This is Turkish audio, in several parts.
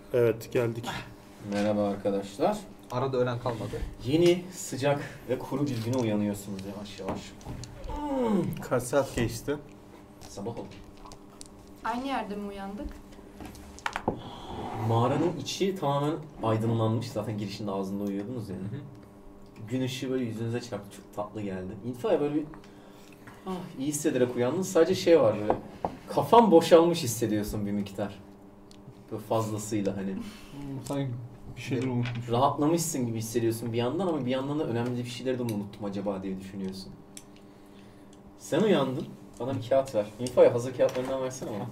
Evet, geldik. Merhaba arkadaşlar. Arada ölen kalmadı. Yeni, sıcak ve kuru bir güne uyanıyorsunuz yavaş yavaş. Kaç saat geçti? Sabah oldu. Aynı yerde mi uyandık? Mağaranın içi tamamen aydınlanmış. Zaten girişinde ağzında uyuyordunuz yani. Gün ışığı böyle yüzünüze çarptı. Çok tatlı geldi. İnfaya böyle bir iyi hissederek uyandın. Sadece şey var böyle. Kafan boşalmış hissediyorsun bir miktar. Böyle fazlasıyla hani. Sanki bir şeyler unutmuş. Rahatlamışsın gibi hissediyorsun bir yandan ama bir yandan da önemli bir şeyleri de mi unuttum acaba diye düşünüyorsun. Sen uyandın. Bana bir kağıt ver. İnfoya hazır kağıtlarından versene bana.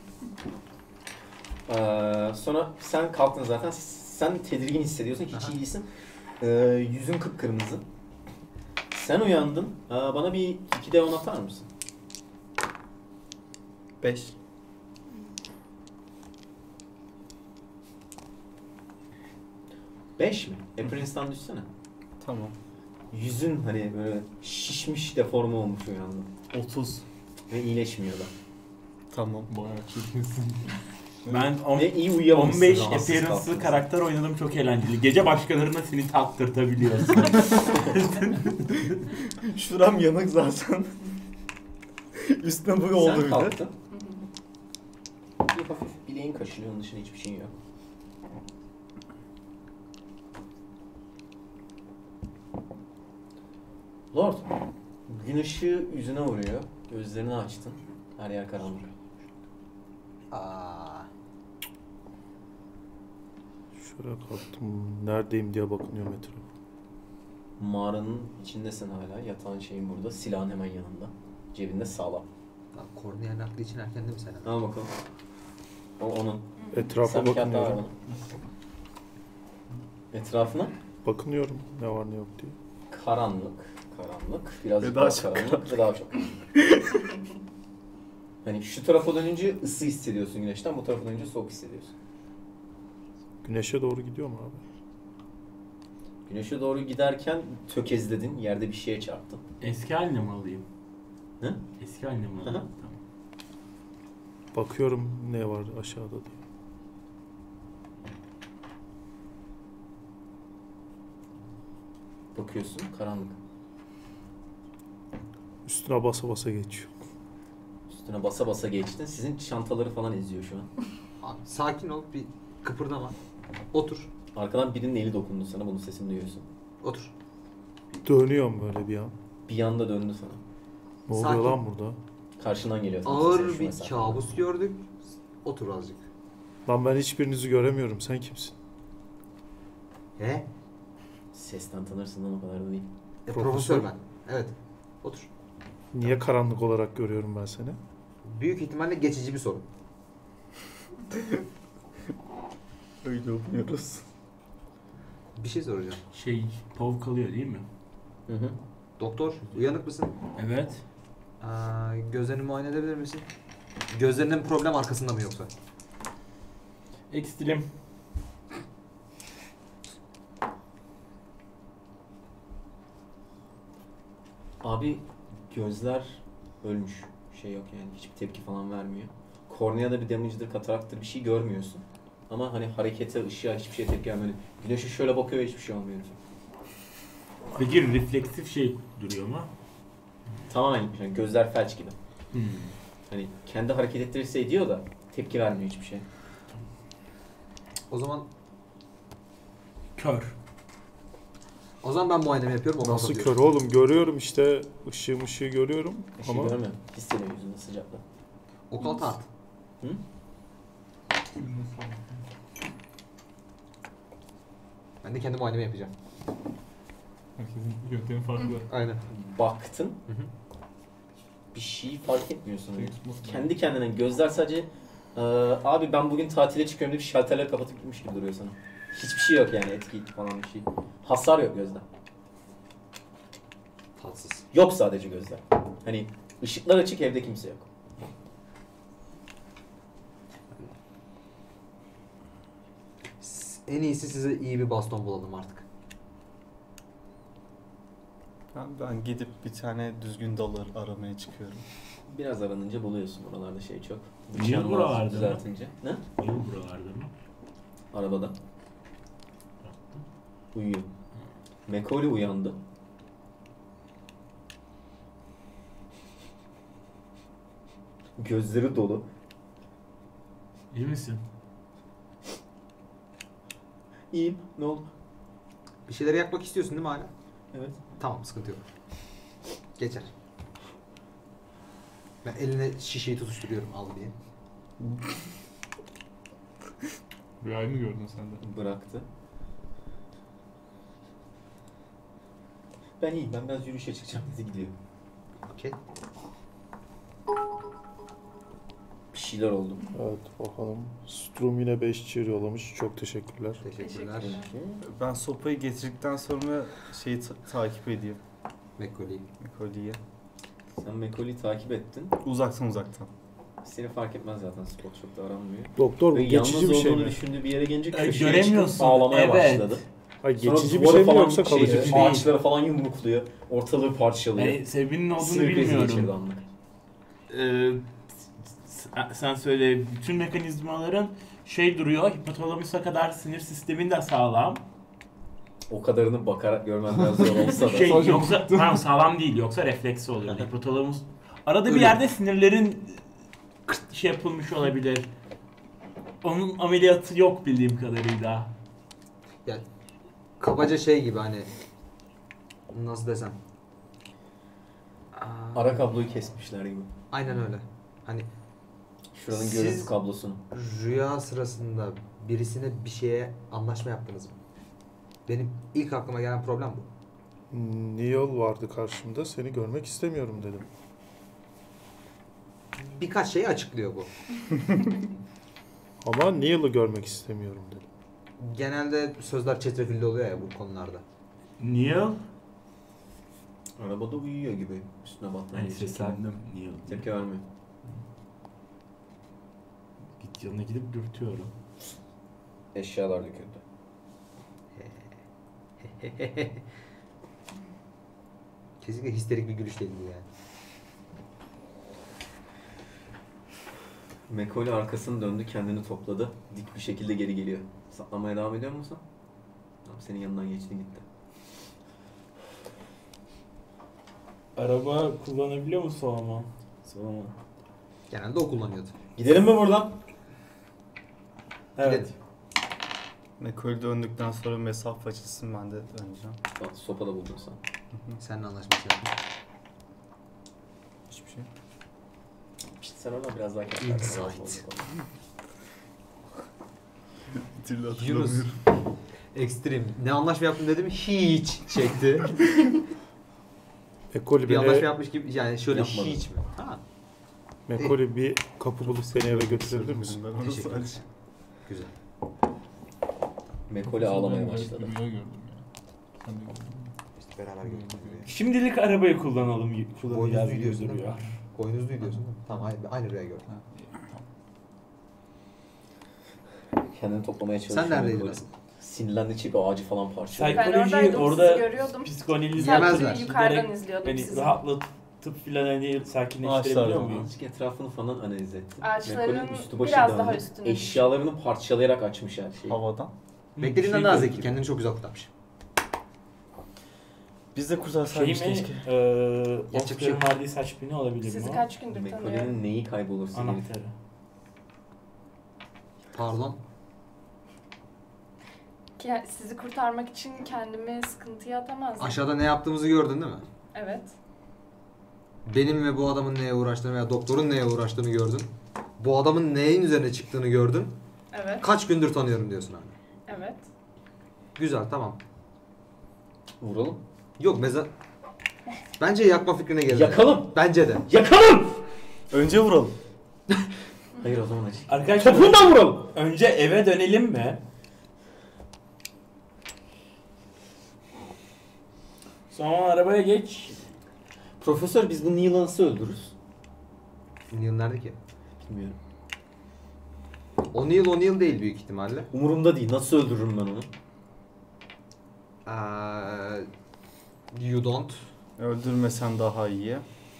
Sonra sen kalktın zaten. Sen tedirgin hissediyorsun. Hiç iyi değilsin. Yüzün kıpkırmızı. Sen uyandın. Bana bir 2D10 atar mısın? 5. Beş mi? Appearance'dan düşsene. Tamam. Yüzün hani böyle şişmiş, deforme olmuş uyandın. 30. Ve iyileşmiyor da. Tamam. Bayağı çirkinsin. Ben Ve iyi uyuyamamışsın. 15 rahatsız appearance'lı kaldın. karakter oynadım, çok eğlenceli. Gece başkalarına seni taktırtabiliyorsun. Şuram yanık zaten. Üstüne bu oldu Sen bir de. kalktın. Bir hafif bileğin kaşınıyor, onun dışında hiçbir şeyin yok. Lord, gün ışığı yüzüne vuruyor. Gözlerini açtın. Her yer karanlık. Şuraya kalktım. Neredeyim diye bakınıyorum etrafa. Mağaranın içindesin hala. Yatağın şeyin burada. Silahın hemen yanında. Cebinde sağlam. Lan kornea nakli için erken değil mi sen? Al bakalım. O onun. Etrafa Sen bir kağıt daha ver bakınıyorum. bana. Etrafına Bakınıyorum ne var ne yok diye. karanlık. Karanlık. Birazcık Ve daha daha çok karanlık ve daha çok karanlık. Hani şu tarafa dönünce ısı hissediyorsun güneşten, bu tarafa dönünce soğuk hissediyorsun. Güneşe doğru gidiyor mu abi? Güneşe doğru giderken tökezledin, yerde bir şeye çarptın. Eski haline mi alayım? Hı? Eski haline mi alayım? Hı hı. Tamam. Bakıyorum ne var aşağıda diye. Bakıyorsun, karanlık. Üstüne basa basa geçiyor. Üstüne basa basa geçtin. Sizin çantaları falan eziyor şu an. Abi, sakin ol, bir kıpırdama. Otur. Arkadan birinin eli dokundu sana, bunun sesini duyuyorsun. Otur. Dönüyorum böyle bir an. Bir anda döndü sana. Ne oluyor Sakin. lan burada? Karşından geliyor. tam Ağır sesi, şu bir mesafede. kabus gördük. Otur azıcık. Lan ben hiçbirinizi göremiyorum. Sen kimsin? He? Sesten tanırsın lan, o kadar da değil. Profesör ben. Evet. Otur. Niye karanlık olarak görüyorum ben seni? Büyük ihtimalle geçici bir sorun. Öyle umuyoruz. Bir şey soracağım. POV kalıyor değil mi? Hı hı. Doktor, uyanık mısın? Evet. Gözlerini muayene edebilir misin? Gözlerinde bir problem arkasında mı yoksa? Ekstrem. Abi gözler ölmüş. Şey yok yani, hiçbir tepki falan vermiyor. Korneada bir damage'dir, kataraktır, bir şey görmüyorsun. Ama hani harekete, ışığa, hiçbir şeye tepki vermiyor. Güneşe şöyle bakıyor ve hiçbir şey olmuyor. Peki refleksif duruyor mu? Tamamen gitmiş. Yani gözler felç gibi. Hmm. Hani kendi hareket ettirirse ediyor da tepki vermiyor hiçbir şey. O zaman Kör. ben muayenemi yapıyorum. o Nasıl kapatıyor. kör oğlum? Görüyorum işte. Işığı görüyorum. Bir şey Ama görmüyor. Hissediyor yüzünde sıcaklığı. Okalt art. Hı? Ben de kendi muayenemi yapacağım. herkesin yöntemi farklı. Aynen. Baktın. Hı hı. Bir şey fark etmiyorsun. Öyle. Kendi kendine gözler sadece abi ben bugün tatile çıkıyorum deyip şalterleri kapatıp gitmiş gibi duruyor sana. Hiçbir şey yok yani, etki falan bir şey. Hasar yok gözde. Tatsız. Yok sadece gözler. Hani ışıklar açık, evde kimse yok. En iyisi size iyi bir baston bulalım artık. Ben gidip bir tane düzgün dalı aramaya çıkıyorum. Biraz aranınca buluyorsun, oralarda şey çok. Niye Nişan buralarda lazım mı? düzeltince. Ne? Niye buralarda mı? Arabada. Uyuyor. Macaulay uyandı. Gözleri dolu. İyi misin? İyiyim. Ne oldu? Bir şeyleri yakmak istiyorsun değil mi hala? Evet. Tamam, sıkıntı yok. Geçer. Ben eline şişeyi tutuşturuyorum al diye. Rüyayı mı gördün sen de? Bıraktı. Ben iyiyim. Ben biraz yürüyüşe çıkacağım dedi gidiyor. Okey. Bir şeyler oldu. Evet bakalım. Strum yine 5 cheer yollamış. Çok teşekkürler. Teşekkürler. Teşekkürler. Ben sopayı getirdikten sonra şeyi takip ediyor. Macaulay. Macauley'i. Sen Macaulay'i takip ettin. Uzaktan. Seni fark etmez zaten. Spot çok da aranmıyor. Doktor bu Ve geçici yalnız bir şey olduğunu mi? düşündüğü bir yere gelince E, köşeye çıkıp göremiyorsun. ağlamaya Evet. başladı. Hayır Sonra geçici bir duvara şey mi falan yoksa kalıcı bir şey mi? ağaçlara falan yumrukluyor. Ortalığı parçalıyor. Yani sebebinin olduğunu Sinir krizi geçirdi bilmiyorum. anlık. Sen söyle, bütün mekanizmaların şey duruyor, hipotalamusa kadar sinir sistemin de sağlam. O kadarını bakarak görmem biraz zor olsa da. Şey yoksa tamam sağlam değil, yoksa refleksi oluyor. Hipotalamus arada bir Ölüm. yerde sinirlerin şey yapılmış olabilir. Onun ameliyatı yok bildiğim kadarıyla. Yani kabaca şey gibi hani nasıl desem. Ara kabloyu kesmişler gibi. Aynen öyle. Hani Şuranın Siz- görüntü kablosunu. rüya sırasında birisine bir şeye anlaşma yaptınız mı? Benim ilk aklıma gelen problem bu. Neil vardı karşımda. Seni görmek istemiyorum dedim. Birkaç şeyi açıklıyor bu. Ama Neil'ı görmek istemiyorum dedim. Genelde sözler çetrefilli oluyor ya bu konularda. Neil? Arabada uyuyor gibi. Üstüne battaniye Hani çekildi. seslendim. Neil. Tepki vermiyor. Git yanına gidip dürtüyorum. Eşyalar döküldü. Kesinlikle histerik bir gülüş değildi yani. Macaulay arkasını döndü, kendini topladı. Dik bir şekilde geri geliyor. Saklamaya devam ediyor musun? Tamam, senin yanından geçti gitti. Araba kullanabiliyor musun ama? Sonra Genelde o kullanıyordu. gidelim mi buradan? Evet. Macaulay döndükten sonra mesafe açılsın, ben de döneceğim. Bak, sopa da buldun sen. Seninle anlaşması yaptım. Hiçbir şey. İşte sen oradan biraz daha Insight. Bir türlü Yunus. hatırlamıyorum. Ekstrem. Ne anlaşma yaptın dedim hiç çekti. Macaulay Bir anlaşma beni, yapmış gibi yani şöyle Yapmadım. hiç mi? Ha. Macaulay bir kapı bulup beni eve götürebilir misin? Ben onu Teşekkür ederim. sadece. Güzel. Macaulay ağlamaya başladı. Rüya gördüm ya. Sen de gördün mü? İşte beraber gördük. Şimdilik arabayı kullanalım. Kullanacağız Boynuzlu gibi diyorsun duruyor. Boynuzlu diyorsun değil mi? Tamam aynı rüya gördüm. Ha, iyi, tamam. Kendini toplamaya çalışıyor. Sen neredeydin Macaulay. asıl? Sinirlendi, çipi ağacı falan parçalıyor. Ben Psikoloji oradaydım, orada sizi görüyordum. psikanaliz Yemezler. yapıp Yukarıdan giderek izliyordum hani sizi. rahatlatıp filan hani sakinleştirebiliyor Ağaçlardan. muyum? Azıcık etrafını falan analiz ettim. Ağaçların Macaulay üstü başı biraz döndü. daha üstüne. Eşyalarını parçalayarak açmış her şeyi. Havadan. Beklediğinden Şey daha mi? zeki. Kendini çok güzel kurtarmış. Biz de Şey mi? kurtarsaymış keşke. Yapacak bir şey Oscar'ın yok. verdiği saç bini olabilir Sizi mi? kaç gündür tanıyorum. Macaulay'nin neyi kaybolursa geri Anahtarı. Pardon. Sizi kurtarmak için kendimi sıkıntıya atamazdım. Aşağıda ne yaptığımızı gördün değil mi? Evet. Benim ve bu adamın neye uğraştığını veya doktorun neye uğraştığını gördün. Bu adamın neyin üzerine çıktığını gördün. Evet. Kaç gündür tanıyorum diyorsun abi. Evet. Güzel tamam. Vuralım. Yok Bence yakma fikrine geldi. Yakalım! Bence de. Yakalım! Önce vuralım. Hayır o zaman aç. Arkadaşlar Topundan vuralım! önce eve dönelim mi? Sonra arabaya geç. Profesör, biz bu Neil'ı nasıl öldürürüz? Neil nerede ki? Bilmiyorum. O'Neill değil büyük ihtimalle. Umurumda değil. Nasıl öldürürüm ben onu? You don't. Öldürmesen daha iyi.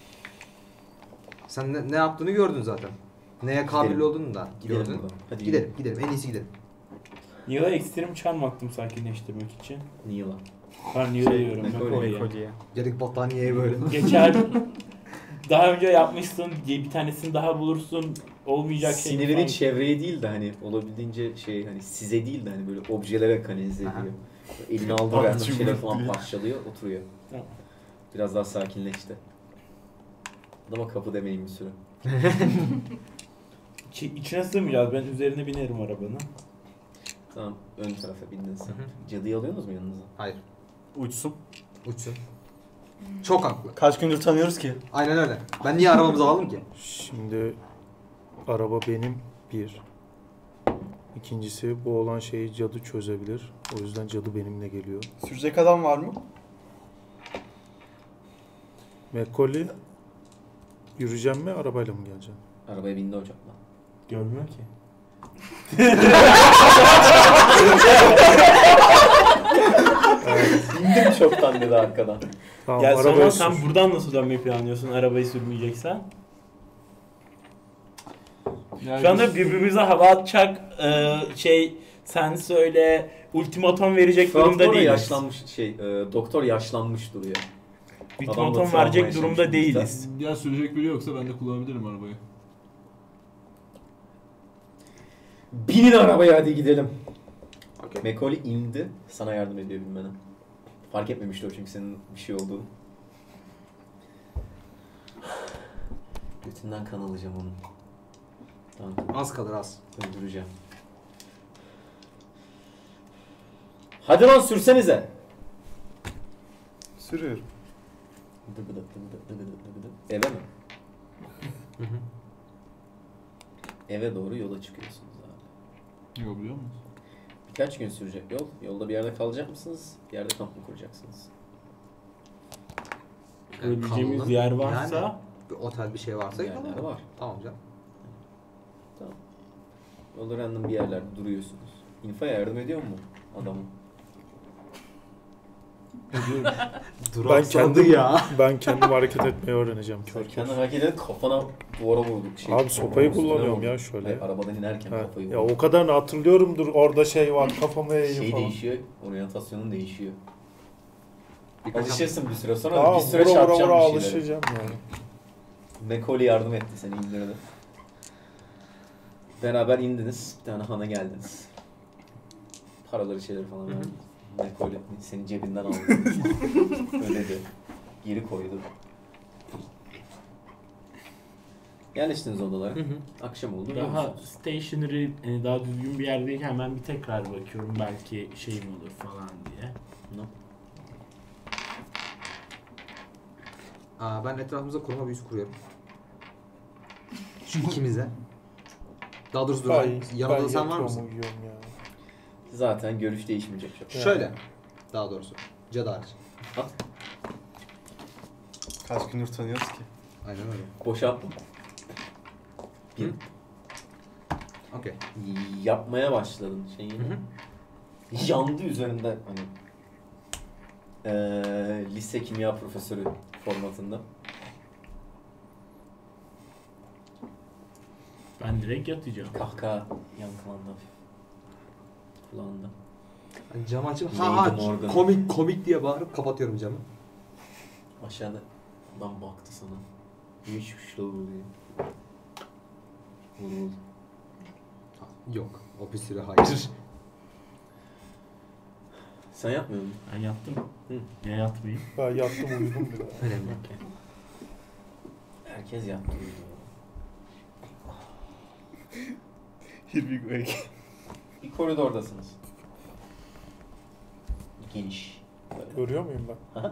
Sen ne yaptığını gördün zaten. Neye kabil Gidelim. olduğunu da Gidelim gördün. buradan. Hadi Gidelim. En iyisi gidelim. Neil'a ekstrem charm attım sakinleştirmek için. Neil'a. Ben Neil'a diyorum. Macaulay. Macaulay. Kolye. Gerek battaniyeye böyle. Geçer. Daha önce yapmışsın, bir tanesini daha bulursun, olmayacak şey. Sinirini falan. çevreye değil de hani olabildiğince şey hani size değil de hani böyle objelere kanalize Aha. ediyor. Elini aldığı Ah, random çünkü şeyler bu falan değil. parçalıyor, oturuyor. Tamam. Biraz daha sakinleşti. Adama kapı demeyin bir süre. İçine sığmayacağız. Ben üzerine binerim arabanın. Tamam, ön tarafa bindin sen. Hı hı. Cadıyı alıyorsunuz mu yanınıza? Hayır. Uçsun. Uçsun. Çok haklı. Kaç gündür tanıyoruz ki? Aynen öyle. Ben niye arabamızı alalım ki? Şimdi araba benim bir. İkincisi bu olan şeyi cadı çözebilir. O yüzden cadı benimle geliyor. Sürecek adam var mı? Macaulay yürüyeceğim mi arabayla mı geleceğim? Arabaya bindi uçakla. Görmüyor ki. İndim çoktan dedi arkadan. Tamam Gel sonra arabaya sen sür. buradan nasıl dönmeyi planlıyorsun arabayı sürmeyeceksen? Şu anda birbirimize hava atacak sen söyle ultimatom verecek durumda Doktor değiliz. yaşlanmış doktor yaşlanmış duruyor. Ultimatom Adamla verecek travma durumda yaşamış değiliz. Ya sürecek biri yoksa ben de kullanabilirim arabayı. Binin arabaya hadi gidelim. Macaulay indi. Sana yardım ediyor binmene. Fark etmemişti o çünkü senin bir şey olduğunu. Götünden kan alacağım onu. Tamam. Az kalır az. Öldüreceğim. Hadi lan sürsenize. Sürüyorum. Eve mi? Eve doğru yola çıkıyorsunuz abi. Yok biliyor musun? Birkaç gün sürecek yol. Yolda bir yerde kalacak mısınız? Bir yerde kamp mı kuracaksınız? Öleceğimiz Kaldı. yer varsa Yani bir otel bir şey varsa Yerler tamam. var. Tamam canım. Tamam. Yolda random bir yerlerde duruyorsunuz. İnfaya yardım ediyor mu adamın? Ben kendim ben kendim hareket etmeyi öğreneceğim. Sen Kör kendi kör. hareket edip kafana duvara vurduk. Abi sopayı üstüne kullanıyorum vurduk. ya şöyle. Hayır, arabadan inerken Ha, kafayı ya vurduk. o kadarını hatırlıyorumdur. Orada şey var kafamı eğeyim Şey falan. değişiyor, oryantasyonun değişiyor. Birkaç Alışırsın bir süre sonra Tamam bir süre vura vura çarpacağım vura bir şeylere. alışacağım yani. Macaulay yardım etti seni indirdi. Beraber indiniz, bir tane hana geldiniz. Paraları şeyleri falan verdi. Macaulay seni cebinden aldı. Ödedi. Geri koydu. Yerleştiniz odalara. Akşam oldu. daha dönüyorsunuz. stationary daha düzgün bir yerdeyken hemen bir tekrar bakıyorum belki şey mi olur falan diye. No. Ben etrafımıza koruma büyüsü kuruyorum. Şu ikimize. Daha doğrusu dur. Yanında sen var yatıyorum, mısın? uyuyorum ya. Zaten görüş değişmeyecek çok. Şöyle. Daha doğrusu. Cadı hariç. Kaç gündür tanıyoruz ki? Aynen öyle. Boşalttım. Bir. Okey. Yapmaya başladın şeyini. Yandı üzerinde hani lise kimya profesörü formatında. Ben direkt yatacağım. Kahkaha yankılandı hafif. Kulağında. Yani camı açıp Neydi ha Morgan? komik diye bağırıp kapatıyorum camı. Aşağıda adam baktı sana. Hiçbir şey oluyor. Vuruldu. Yok. O bir süre hayır. Sen yapmıyor musun? Ben yattım. Hı. Niye yatmayayım? Ben yattım uyudum bile. Önemli. Herkes yaptı. Here we go again. Bir koridordasınız. Geniş. Böyle. Görüyor muyum ben?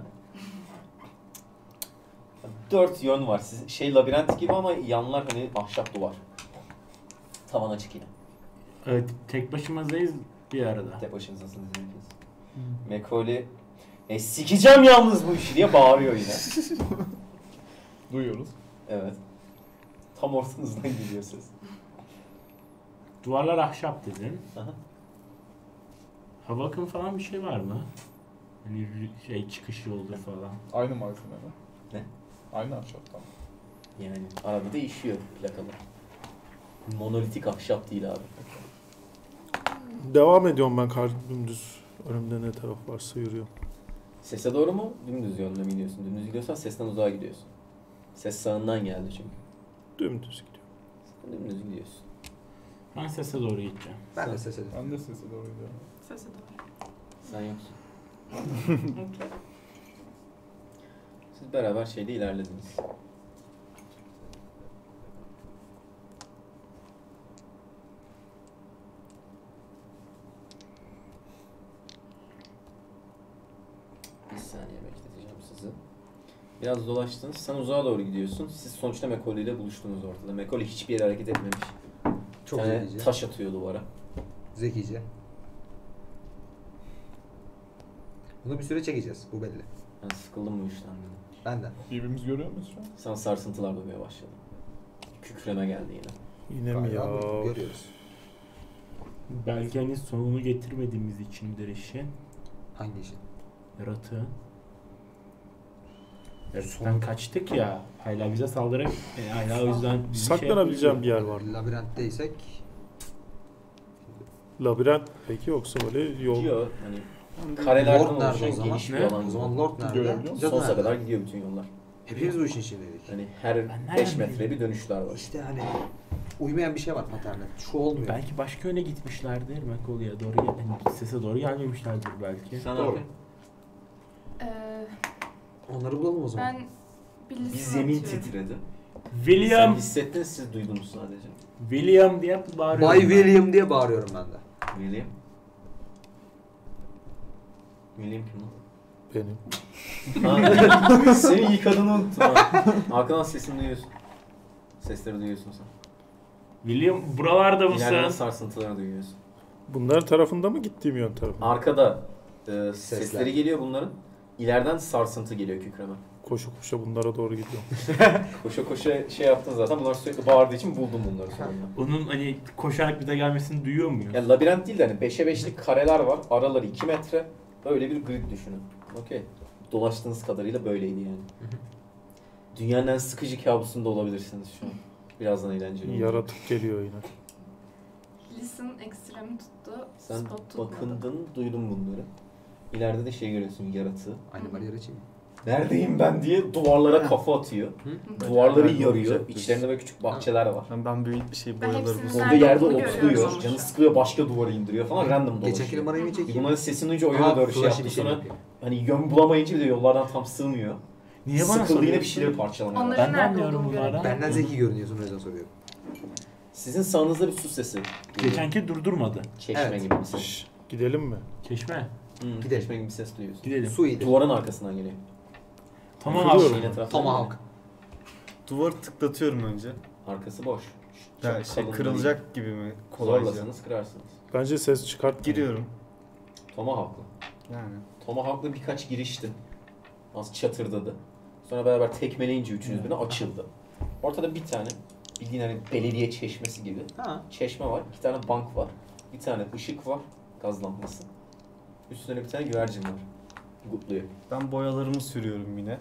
4 yön var. Sizin labirent gibi ama yanlar hani ahşap duvar. Tavan açık yine. Evet, tek başımızdayız bir arada. Tek başınızasınız herkes. Macaulay sikeceğim yalnız bu işi diye bağırıyor yine. Duyuyoruz. Evet. Tam ortanızdan geliyor ses. Duvarlar ahşap dedin. Aha. Hava akımı falan bir şey var mı? Hani çıkış yoldur falan. Aynı malzeme mi? Ne? Aynı ahşaptan. Yani arada değişiyor plakalar. Monolitik ahşap değil abi. Devam ediyorum ben dümdüz. Önümde ne taraf varsa yürüyorum. Sese doğru mu? Dümdüz yönde mi gidiyorsun? Dümdüz gidiyorsan sesten uzağa gidiyorsun. Ses sağından geldi çünkü. Dümdüz gidiyorum. Sen dümdüz gidiyorsun. Ben sese doğru gideceğim. Ben de ses edeyim. Ben de sese doğru gidiyorum. Sese doğru. Sen yoksun. Okey. Siz beraber şeyde ilerlediniz. Bir saniye bekleteceğim sizi. Biraz dolaştınız. Sen uzağa doğru gidiyorsun. Siz sonuçta Macaulay ile buluştunuz ortada. Macaulay hiçbir yere hareket etmemiş. Çok Bir tane zekice. taş atıyor duvara. Zekice. Bunu bir süre çekeceğiz. Bu belli. Ben sıkıldım bu işten dedim. Benden. Birbirimizi görüyor muyuz şu an? Sen sarsıntılar duymaya başladın. Kükreme geldi yine. Yine mi ya? Galiba görüyoruz. Belki hani sonunu getirmediğimiz içindir işin. Hangi işin? Yaratığın. Yaratıktan kaçtık ya. Hala bize saldırıp hala o yüzden bizi Saklanabileceğim bir yer var. Labirentteysek Labirent peki yoksa böyle yol? Gidiyor hani karelerden Lord nerede o oluşan zaman? geniş bir Ne? alan. o zaman Lord nerede? Görebiliyor musun? Cadı Sonsuza nerede? kadar gidiyor bütün yollar. Hepimiz bu işin içindeydik. Hani her Ben 5 nereden metre bir dönüşler var. İşte hani uymayan bir şey var paternde. Şu olmuyor. Belki başka yöne gitmişlerdir. Macaulay'a doğru hani sese doğru gelmemişlerdir belki. Sen Doğru. abi Onları bulalım o zaman. Ben bir liste bir zemin atıyorum. titredi. William, Sen hissettiniz, siz duydunuz sadece. William diye bağırıyorum. Bay ben. William diye bağırıyorum ben de. William. William kim lan? Benim. Ha, seni yıkadığını unuttum ha. Arkadan sesini duyuyorsun. Sesleri duyuyorsun sen. William buralarda İleriden mısın? sarsıntıları duyuyorsun. Bunların tarafında mı gittiğim yön tarafında? Arkada Sesler. sesleri geliyor bunların. İleriden sarsıntı geliyor kükreme. Koşu koşa bunlara doğru gidiyorum. Koşa koşa şey yaptın zaten. Bunlar sürekli bağırdığı için buldum bunları sonunda. Onun hani koşarak bize gelmesini duyuyor muyuz? Yani labirent değil de hani 5'e 5'lik kareler var. Araları 2 metre. Öyle bir grid düşünün. Okey. Dolaştığınız kadarıyla böyleydi yani. Dünyanın en sıkıcı kabusunda olabilirsiniz şu an. Birazdan eğlenceli olacak. Yaratık geliyor yine. Listen ekstremi tuttu. Sen Spot tutmadı. bakındın, duydun bunları. İleride de şey görüyorsun, yaratığı. Aynı bariyer açayım. Neredeyim ben diye duvarlara kafa atıyor. Hı? Duvarları Nerede yarıyor. olacak biz? İçlerinde böyle küçük bahçeler var. Ben büyük bir şey Ben boyaları hepsini buldum. Olduğu Nerede yerde olduğunu otluyor. görüyorum. Canı sıkılıyor, başka duvara indiriyor falan. Random Geçenki dolaşıyor. numarayı mı çekeyim? Bunların sesini duyunca o yöne doğru şey flash'ı yaptı. bir şey Sonra yapayım. hani yön bulamayınca bir de yollardan tam sığmıyor. Niye bana Sıkıldı yine bir soruyorsun? şeyleri parçalamaya Onları başladı. Ben nerede anlıyorum olduğunu bunları. görebilirim. Benden zeki görünüyorsun o yüzden soruyorum. Sizin sağınızda bir su sesi. Geçenki durdurmadı. Çeşme Evet. gibi bir ses. Şşş, gidelim mi? Çeşme. Gidelim. Çeşme gibi bir ses duyuyorsun. Gidelim. Su iyiydi. Duvarın arkasından geliyor. Tamam Yürüyorum. abi. Şeyin etrafından Tomahawk. Duvarı tıklatıyorum önce. geliyor. Arkası boş. Yani Çok şey kalın kırılacak gibi mi? değil. Kolayca. Zorlasanız kırarsınız. Bence ses çıkartmayın. Giriyorum. Tomahawk'la. Yani. Tomahawk'la birkaç girişti. Az çatırdadı. Sonra beraber tekmeleyince üçünüz birine açıldı. Ortada bir tane bildiğin hani belediye çeşmesi gibi Ha. çeşme var. 2 tane bank var. Bir tane ışık var. Gaz lambası. Üstüne bir tane güvercin var. Gutluyor. Ben boyalarımı sürüyorum yine.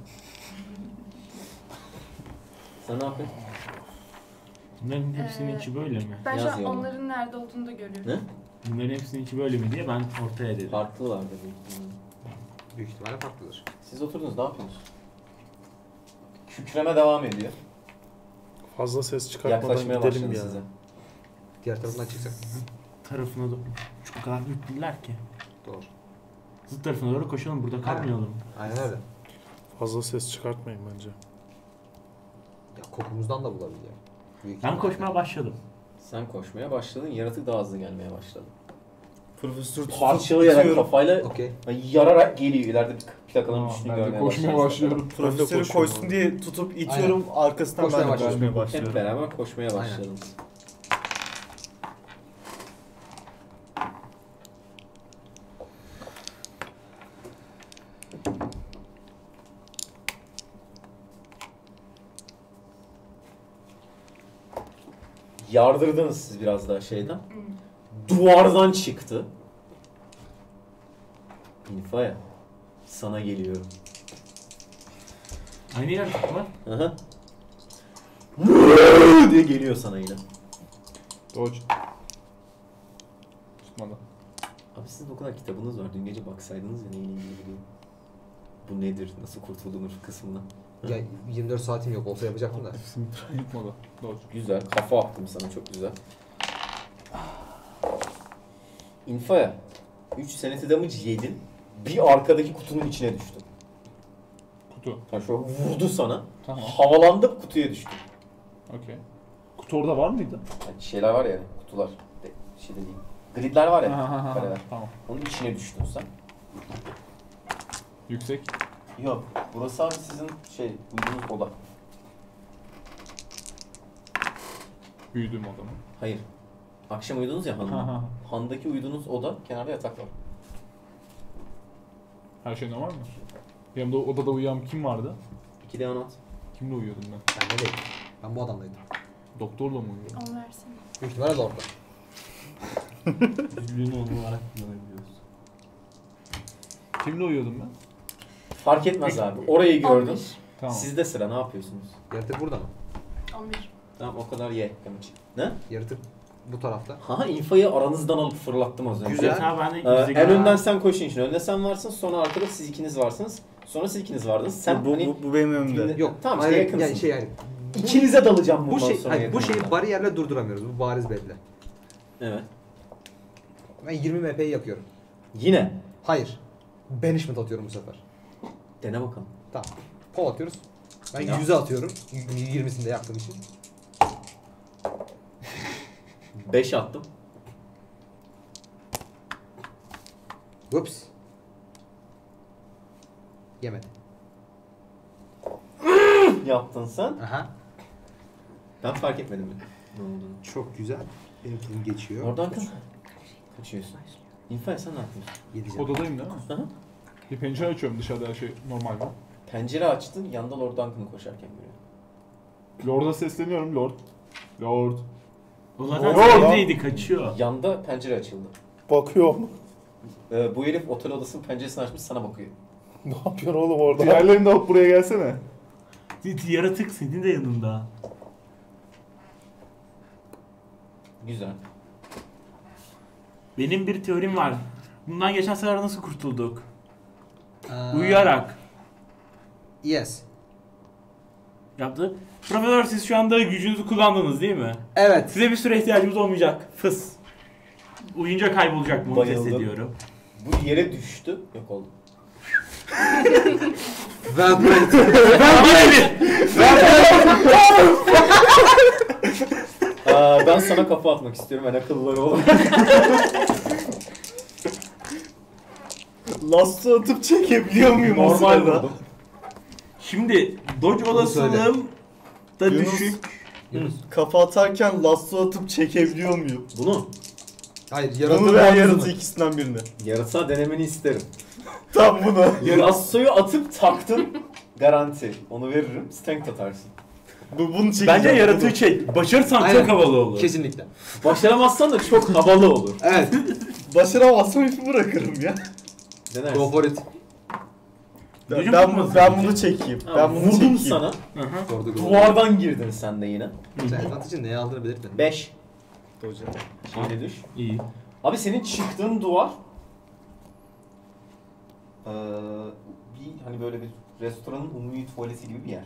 Sen ne yapıyorsun? Bunların hepsinin içi böyle mi? Ben şu an Yazıyor ama. onların nerede olduğunu da görüyorum. Ne? Bunların hepsinin içi böyle mi diye ben ortaya dedim. Farklılar da büyük ihtimalle. Büyük ihtimalle farklıdır. Siz oturdunuz ne yapıyorsunuz? Kükreme devam ediyor. Fazla ses çıkartmadan Yaklaşmaya gidelim başladı ya. size. Diğer tarafından çıksak. Tarafına doğru. Çok kadar büyüktüler ki. Doğru. Zıt tarafına doğru koşalım, burada kalmayalım. Aynen öyle. Fazla ses çıkartmayın bence. Ya kokumuzdan da bulabiliyor. Büyük Ben ihtimalle. koşmaya başladım. Sen koşmaya başladın, yaratık daha hızlı gelmeye başladı. Profesör tutup Parçalayarak itiyorum. kafayla Okey. yararak geliyor. İleride bir plakaların Tamam, düştüğünü ben de görmeye koşmaya başlarsın. başlıyorum. Profesörü koşuyorum. koşsun diye tutup itiyorum. Arkasından Koşmaya ben de başlıyorum. koşmaya Hep başlıyorum. beraber koşmaya Aynen. başladınız. Yardırdınız siz biraz daha şeyden. Duvardan çıktı. İnfaya. Sana geliyorum. Aynı yaratık mı? Aha. diye geliyor sana yine. Dodge. Tutmadı. Abi sizin o kadar kitabınız var. Dün gece baksaydınız ya neyle ilgili diye. Bu nedir? Nasıl kurtulunur kısmına. Ya 24 saatim yok olsa yapacaktım da. Simitra yutmadı. Doğru. Güzel. Kafa attım sana. Çok güzel. Infa'ya 3 seneti damage yedin. Bir arkadaki kutunun içine düştün. Kutu. Yani şöyle vurdu sana. Tamam. Havalandı kutuya düştün. Okey. Kutu orada var mıydı? Yani şeyler var ya kutular. Şey de değil. Gridler var ya. Ha, kareler. tamam. Onun içine düştün sen. Yüksek. Yok. Burası abi sizin uyduğunuz oda. Büyüdüğüm odamı. Hayır. Akşam uyudunuz ya Ha, Han'da. ha. Han'daki uyuduğunuz oda kenarda yatak var. Her şey normal mi? Yanımda odada uyuyan kim vardı? 2'de 16. Kimle uyuyordum ben? Ben ne değil. Ben bu adamdaydım. Doktorla mı uyuyordum? Onu versene. Büyük ihtimalle de orada. Üzgün olarak kullanabiliyoruz. Kimle uyuyordum ben? Fark etmez abi. Orayı gördün. 11. Tamam. Sizde sıra ne yapıyorsunuz? Yaratık burada mı? 11. Tamam o kadar ye. Damage. Ne? Yaratık bu tarafta. Ha infayı aranızdan alıp fırlattım az önce. Güzel. Ha ben de En önden sen koşun için. Önde sen varsın. Sonra arkada siz ikiniz varsınız. Sonra siz ikiniz vardınız. Sen bu, hani... bu benim önümde. filmde- Yok. Tamam işte hayır, yakınsın. yani İkinize dalacağım bundan bu şey sonra. hayır, bu şeyi yakınında. bariyerle durduramıyoruz. Bu bariz belli. Evet. Ben 20 MP'yi yakıyorum. Yine. Hayır. Banishment atıyorum bu sefer. Dene bakalım. Tamam. Pol atıyoruz. Ben Ya. 100'e atıyorum. 20'sini de yaktığım için. 5 attım. Ups. Yemedi. Yaptın sen. Aha. Ben fark etmedim bile. Ne olduğunu. Çok güzel. Benim turum geçiyor. Oradan kaçıyorsun. İnfay sen ne yapıyorsun? Yedeceğim. Odadayım değil mi? Hı hı. Bir pencere açıyorum, dışarıda her şey normal mi? Pencere açtın, yanda Lord Duncan'ı koşarken görüyorum. Lord'a sesleniyorum, Lord. Lord. O zaten Doğru. sendeydi, kaçıyor. Yanda pencere açıldı. Bakıyorum. Bu herif otel odasının penceresini açmış sana bakıyor. Ne yapıyorsun oğlum orada? Diğerlerini de alıp buraya gelsene. Yaratık senin de yanında. Güzel. Benim bir teorim var. Bundan geçen sefer nasıl kurtulduk? Uyuyarak Yes. yaptı. Profesör siz şu anda gücünüzü kullandınız değil mi? Evet. Size bir süre ihtiyacımız olmayacak. Fıs. Uyuyunca kaybolacak mı onu test Bayıldım. ediyorum. Bu yere düştü, yok oldu. Ben Ben sana kafa atmak istiyorum en akıllıları olarak. Lasso atıp çekebiliyor muyum o Normal sırada? vurdum. Şimdi dodge olasılığım da Yunus. düşük. Kafa atarken lasso atıp çekebiliyor muyum? Bunu Hayır, Bunu yaratığın veya ağzını. yaratı ikisinden birini. yarasa denemeni isterim. Tam bunu. Lassoyu atıp taktın, garanti. Onu veririm, strength atarsın. Bunu çekeceğim. Bence yaratığı çek. Başarırsan Aynen. çok havalı olur. Kesinlikle. Başaramazsan da çok havalı olur. Evet. Başaramazsam ipi bırakırım ya. Denersin. Go for it. Gücüm Ben tutmasın. bunu çekeyim. Tamam, Ben bunu vurdum çekeyim. sana. Hı hı. Sordu Duvardan girdin sen de yine. Sen advantage'ın neye aldığını belirtmedin. 5. Doja. Şimdi düş. İyi. Abi senin çıktığın duvar bir hani böyle bir restoranın umumi tuvaleti gibi bir yer.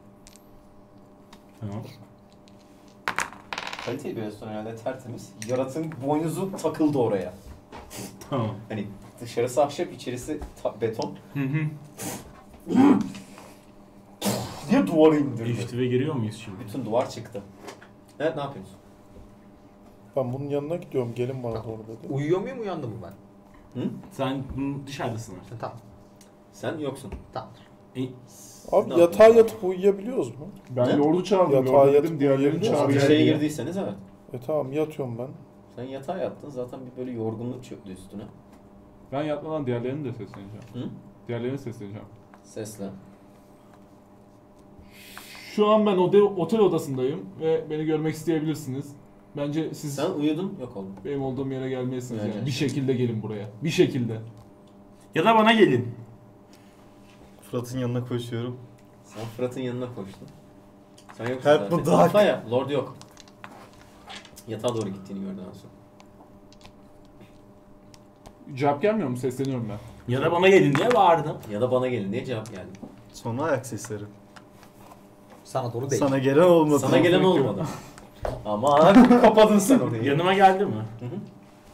Tamam. Kaliteli bir restoran herhalde, tertemiz. Yaratığın boynuzu takıldı oraya. Tamam. Hani dışarısı ahşap, içerisi beton. Hı hı. Diye duvarı indirdi. İştive giriyor muyuz şimdi? Bütün duvar çıktı. Evet, ne yapıyorsun? Ben bunun yanına gidiyorum. Gelin bana doğru dedi. Uyuyor muyum, uyandım mı ben? Hı? Sen dışarıdasın artık. Tamam. Sen yoksun. Tamamdır. Abi Ne yatağa yapıyorsun? yatıp uyuyabiliyoruz mu? Ben Ne? Lord'u çağırdım, Yatağa Lord'a yatıp dedim, diğerlerini uyuyabiliyor çağır. Bir musun? gel şeye diye. girdiyseniz evet. Tamam yatıyorum ben. Sen yatağa yattın, zaten bir böyle yorgunluk çöktü üstüne. Ben yatmadan diğerlerini de sesleneceğim. Hı? Diğerlerini sesleneceğim. Sesle. Şu an ben otel odasındayım ve beni görmek isteyebilirsiniz. Bence siz Sen uyudun, yok oldun. benim olduğum yere gelmelisiniz Yani. yani. Bir şekilde gelin buraya. Bir şekilde. Ya da bana gelin. Fırat'ın yanına koşuyorum. Sen Fırat'ın yanına koştun. Sen yoksun Help zaten. me dog. Kafaya, Lord yok. Yatağa doğru gittiğini gördün en son. Cevap gelmiyor mu? Sesleniyorum ben. Ya da bana gelin diye bağırdım. Ya da bana gelin diye cevap geldi. Sonra ayak sesleri. Sana doğru değil. Sana gelen olmadı. Sana gelen olmadı. Ama kapadın sen orayı. Yanıma geldi mi? Hı hı.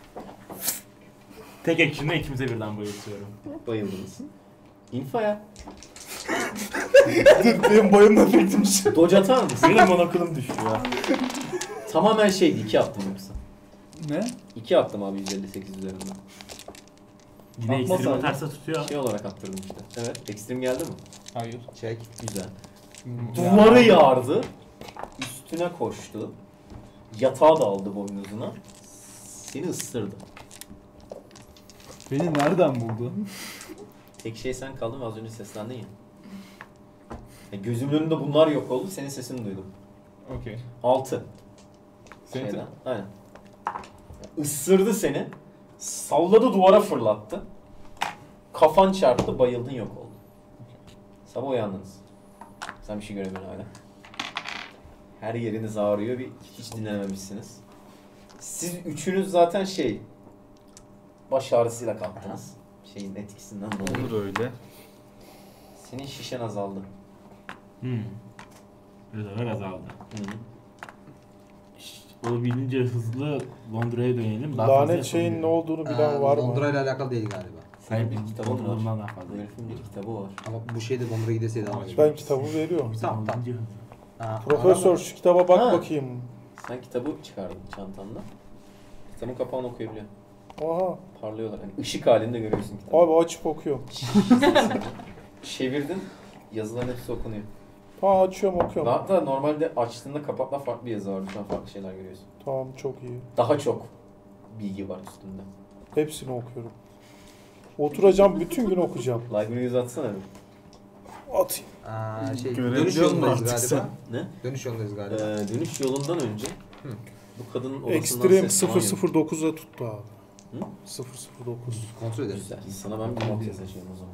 Tek action'la ikimize birden bayıltıyorum. Bayıldınız. İnfaya. Benim bayılma efektim şu. Dodge atar mısın? Benim monokulum düşüyor. Tamamen şeydi, 2 attım yoksa. Ne? 2 attım abi 158 üzerinden. Yine Atma ekstrem sen. atarsa tutuyor. Şey olarak attırdım işte. Evet, ekstrem geldi mi? Hayır. Çek. Güzel. Hmm. Duvarı yardı. Üstüne koştu. Yatağa daldı boynuzuna. Seni ısırdı. Beni nereden buldu? Tek şey sen kaldın ve az önce seslendin ya. Gözümün önünde bunlar yok oldu. Senin sesini duydum. Okey. 6. Senin Şeyden. Aynen. Isırdı seni. Salladı, duvara fırlattı. Kafan çarptı, bayıldın, yok oldu. Sabah uyandınız. Sen bir şey göremiyorsun hala. Her yeriniz ağrıyor, hiç dinlememişsiniz. Siz üçünüz zaten baş ağrısıyla kalktınız. Şeyin etkisinden dolayı. Olur öyle. Senin şişen azaldı. Rezerver azaldı. Hı. Olabildiğince hızlı Londra'ya dönelim. Daha fazla Lanet şeyin ne yapabilirim. olduğunu bilen var mı? Londra ile alakalı değil galiba. Senin Hayır, bir kitabın var. Londra'dan daha fazla. Bu herifin bir kitabı var. Ama bu şeyde Londra'ya gideseydi ama. Ben kitabı veriyorum. Tamam, tamam. Olabildiğince hızlı. Ha, Profesör şu kitaba bak Ha. bakayım. Sen kitabı çıkardın çantanda. Kitabın kapağını okuyabiliyorsun. Aha. Parlıyorlar. Yani ışık halinde görüyorsun kitabı. Abi açıp okuyorum. Çevirdin, yazıların hepsi okunuyor. Ha açıyorum okuyorum. Hatta normalde açtığında kapakta farklı bir yazı var. Şu an farklı şeyler görüyorsun. Tamam çok iyi. Daha çok bilgi var üstünde. Hepsini okuyorum. Oturacağım bütün gün okuyacağım. Library'e yüz atsana bir. Atayım. Görebiliyor dönüş yolundayız musun artık galiba. Ne? Dönüş yolundayız galiba. Dönüş yolundan önce Hı. bu kadının odasından Ekstrem ses falan yok. 009'a tuttu abi. Hı? 009. Kontrol ederiz. Güzel. Sana ben bir nokta seçeyim o zaman.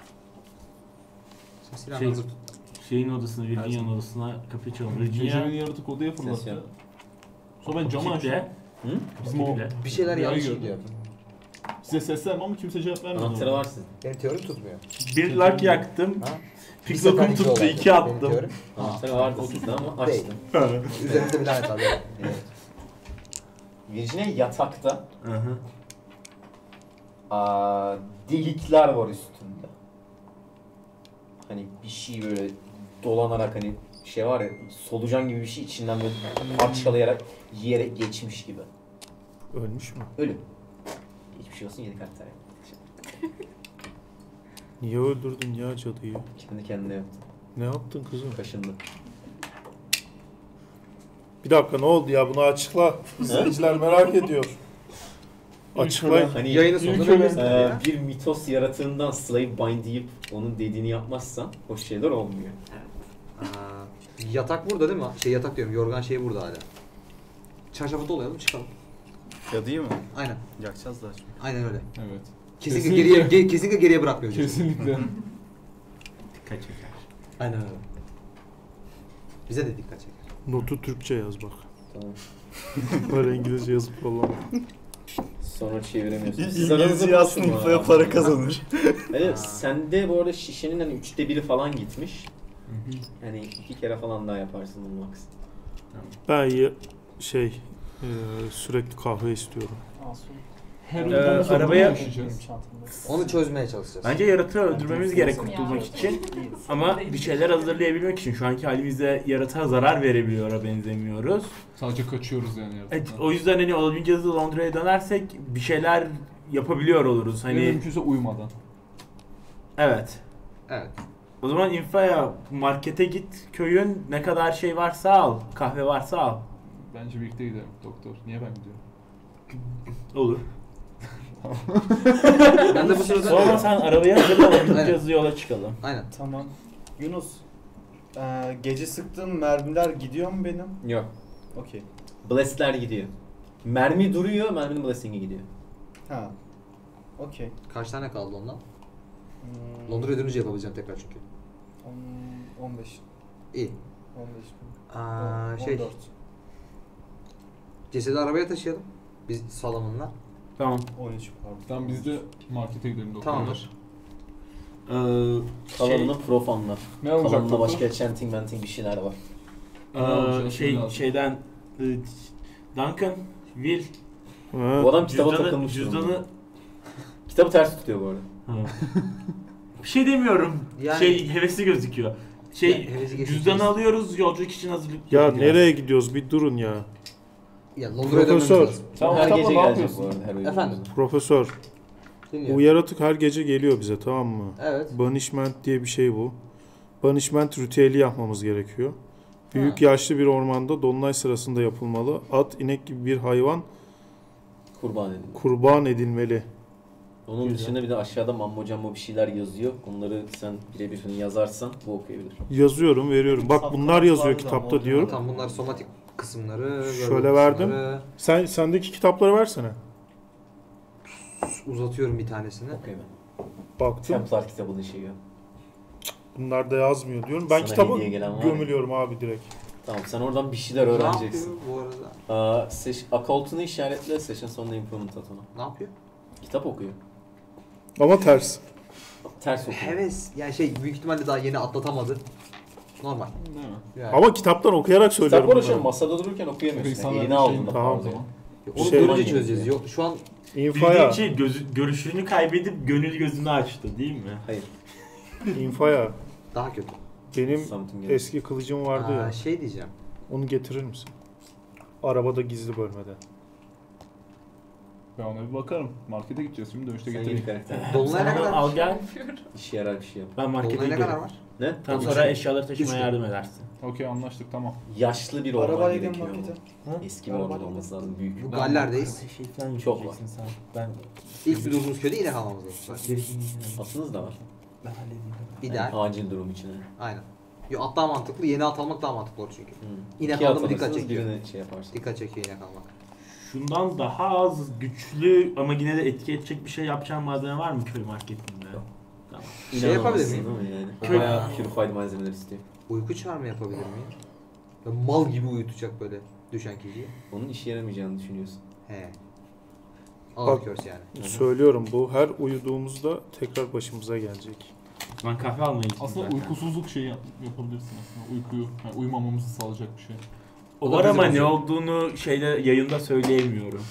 Silahı Şey- hazır tut. Şeyin odasına, Virginia'nın odasına kapıyı çalın. Gecenin Virginia yaratık odaya Ses fırlattı. yok. Sonra ben camı açtım. kitle. Hı? Bizim o Kitle. Bir şeyler Rüyayı yanlış gördüm. gidiyor. Size seslenmem ama kimse cevap vermedi. Anahtarı var sizin. Benim teorim tutmuyor. Bir lock yaktım. Ha? Picklock'um tuttu, 2 Benim attım. teorim. Anahtarı vardı sizde ama Değil. açtın. Üzerimizde bir lanet var. Evet. Virginia yatakta. Hı hı. Delikler var üstünde. Hani bir şey böyle dolanarak hani var ya, solucan gibi bir şey içinden böyle parçalayarak yiyerek geçmiş gibi. Ölmüş mü? Ölüm. Geçmiş olsun, 7 karakter. Niye öldürdün ya cadıyı? Kendi kendine yaptı. Ne yaptın kızım? Kaşındı. Bir dakika ne oldu ya bunu açıkla. İzleyiciler merak ediyor. Açıklayın. Hani Yayının sonunda öyle- böyle. bir mitos yaratığından slave bind deyip onun dediğini yapmazsan hoş şeyler olmuyor. Yatak burada değil mi? Yatak diyorum. Yorgan burada hala. Çarşafı dolayalım çıkalım. Ya değil mi? Aynen. Yakacağız daha çok. Aynen öyle. Evet. Kesinlikle geriye bırakmıyoruz. Kesinlikle. Dikkat çeker. Aynen öyle. Bize de dikkat çeker. Notu Türkçe yaz bak. Tamam. Böyle İngilizce yazıp yollama. Sonra çeviremiyorsun. Siz aranızda İngilizce yazsın konuşun infoya bana. para kazanır. Evet, sende bu arada şişenin hani 1/3 falan gitmiş. Yani 2 kere falan daha yaparsın bunu max. Ben sürekli kahve istiyorum. Her uyudan sonra arabaya- bunu yaşayacağız. Onu çözmeye çalışacağız. Bence yaratığı öldürmemiz gerek kurtulmak için. Ama bir şeyler hazırlayabilmek için şu anki halimizde yaratığa zarar verebiliyor'a benzemiyoruz. Sadece kaçıyoruz yani Evet, yaratıktan. o yüzden hani olabildiğince hızlı Londra'ya dönersek bir şeyler yapabiliyor oluruz. Hani... Hani Mümkünse uyumadan. evet. Evet. O zaman infaya markete git, köyün ne kadar şey varsa al, kahve varsa al. Bence birlikte gidelim doktor. Niye ben gidiyorum? Olur. Ben de bu sırada... Sonra sen arabaya hazırla, olabildiğince Aynen. hızlı yola çıkalım. Aynen. Tamam. Yunus. Gece sıktığım mermiler gidiyor mu benim? Yok. Okey. Blast'ler gidiyor. Mermi duruyor, merminin blasting'i gidiyor. Ha. Okey. Kaç tane kaldı ondan? Londra'ya dönünce yapabileceğim tekrar çünkü. 15. İyi. 15. 14. Cesedi arabaya taşıyalım. Biz Salomon'la. Tamam. 13 pardon. Tamam biz de markete gidelim doktor. Tamamdır. Kalanına profanlar. Ne olacak Kalanına doktor? başka chanting bir şeyler var. Şeyden Duncan, Will Ha. Bu adam kitaba takılmış. cüzdanı Kitabı ters tutuyor bu arada. bir şey demiyorum. Yani- Hevesli gözüküyor. Ya, hevesi geçmiş Cüzdanı değil. alıyoruz, yolculuk için hazırlık Ya yapacağız. nereye gidiyoruz? Bir durun ya. Ya Londra'ya dönmemiz Profesör. lazım. Tamam, her tamam, gece ne gelecek yapıyorsun? bu arada. Her oyun Efendim? sonunda. Profesör. Dinliyorum. Bu yaratık her gece geliyor bize, tamam mı? Evet. Banishment diye bir şey bu. Banishment ritüeli yapmamız gerekiyor. Büyük Ha. yaşlı bir ormanda dolunay sırasında yapılmalı. At, inek gibi bir hayvan Kurban edin. kurban edilmeli. Onun dışında bir de aşağıda mammo cammo bir şeyler yazıyor. Onları sen birebir yazarsan bu okuyabilir. Yazıyorum, veriyorum. Bak bunlar yazıyor kitapta diyorum. Tamam bunlar somatik kısımları. Şöyle böyle verdim. kısımları. Sendeki kitapları versene. Uzatıyorum bir tanesini. Okuyayım. Baktım. Templar kitabının şeyi. Bunlar da yazmıyor diyorum. Ben Sana kitaba hediye gelen var ya. gömülüyorum abi direkt. Tamam sen oradan bir şeyler Ne öğreneceksin. yapıyor bu arada? Occult'unu işaretle, session sonunda improvement at ona. Ne yapıyor? Kitap okuyor. Ama ters. Ters okuyor. Heves. Yani büyük ihtimalle daha yeni atlatamadı. Normal. Değil mi? Yani. Ama kitaptan okuyarak söylüyorum Kitap konuşuyor, bunları. masada dururken okuyamıyorsun. İnsanlar Yani bir elini şeyin- aldığında Tamam. pardon. Onu şey görünce var çözeceğiz. ya. Yok şu an İnfaya. Bildiğin şey görüşünü kaybedip gönül gözünü açtı değil mi? Hayır. İnfaya. daha kötü. Benim Something else. eski kılıcım vardı ya. Şey diyeceğim. Onu getirir misin? Arabada gizli bölmede. Ben ona bir bakarım. Markete gideceğiz şimdi dönüşte Sen yeni getireyim. karakter. Dolunay ne Sen kadar? al gel. İşe yarar bir şey yap. Ben markete Dolunay ne gidiyorum. kadar var? Ne? Tam Dolunay sonra şey- eşyaları taşımaya Üç gün. yardım edersin. Okey anlaştık tamam. Yaşlı bir orman Arabayla gel gerekiyor. markete. Eski bir orman olması lazım. Büyük. Bu Galler'deyiz. Şey falan Çok yiyeceksin sen. Ben İlk bir durduğumuz köyde yine kalmamız lazım. Atınız da var. Ben halledeyim. İdeal. Yani acil durum içine. Aynen. Yo, at daha mantıklı. Yeni at almak daha mantıklı olur çünkü. İnek İki aldı mı at dikkat alırsınız, çekiyor. birini şey yaparsın. Dikkat çekiyor inek almak. Şundan daha az güçlü ama yine de etki edecek bir şey yapacağın malzeme var mı köy marketinde? Tamam. Şey yapabilir miyim? İnanamazsın değil mi yani? Köy- Bayağı purified malzemeler istiyor. Uyku çağırma yapabilir miyim? Böyle mal gibi uyutacak böyle düşen kişiyi. Onun işe yaramayacağını düşünüyorsun. He. Ağır Bak. körs yani. Söylüyorum, bu her uyuduğumuzda tekrar başımıza gelecek. Ben kahve almaya gittim Aslında zaten. uykusuzluk şeyi yapabilirsin aslında. Uykuyu, yani uyumamamızı sağlayacak bir şey. O var ama ne olduğunu yayında söyleyemiyorum.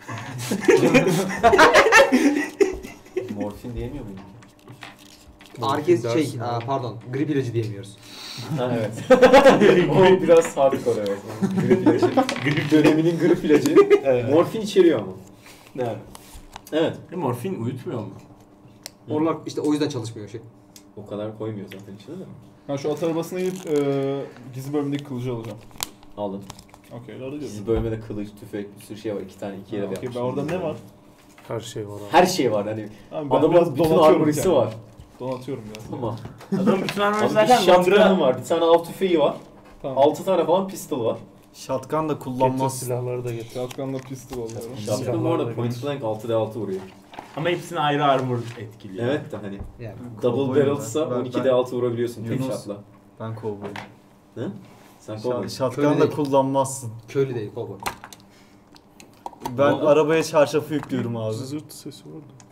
Morfin diyemiyor muyum? Herkes dersin abi. pardon grip ilacı diyemiyoruz. Ha evet. O biraz hardcore evet. Grip ilacı. Grip döneminin grip ilacı. Morfin içeriyor ama. Evet. Evet. Morfin uyutmuyor mu? Oralar işte o yüzden çalışmıyor şey. O kadar koymuyor zaten içine de. Ben şu at arabasına gidip gizli bölümdeki kılıcı alacağım. Aldın. Okey, hadi Siz görüşürüz. bölmede kılıç, tüfek, bir sürü şey var. 2 yere de Okey, yapmışsınız. ben orada ne var? Her şey var abi. Her şey var hani. Abi ben Adamın biraz bütün donatıyorum armorisi kendimi. var. Donatıyorum biraz. Tamam. Adam bütün armor Abi zaten bir shotgun'ım Londra. var. Bir tane av tüfeği var. Tamam. 6 tane falan pistol var. Shotgun da Getir kullanmaz. silahları da getir. Shotgun'la pistol alıyorum. Shotgun bu arada da point blank 6'da 6 vuruyor. Ama hepsine ayrı armor etkiliyor. Evet de hani Yani. double Kovboyum barrel'sa ben. 12'de 6 vurabiliyorsun tek Yunus. shot'la. Ben kovboyum. Sen kovboy. Shotgun Köylü da değil. kullanmazsın. Köylü değil kovboy. Ben Oğlum. arabaya çarşafı yüklüyorum abi. Zırt sesi var da.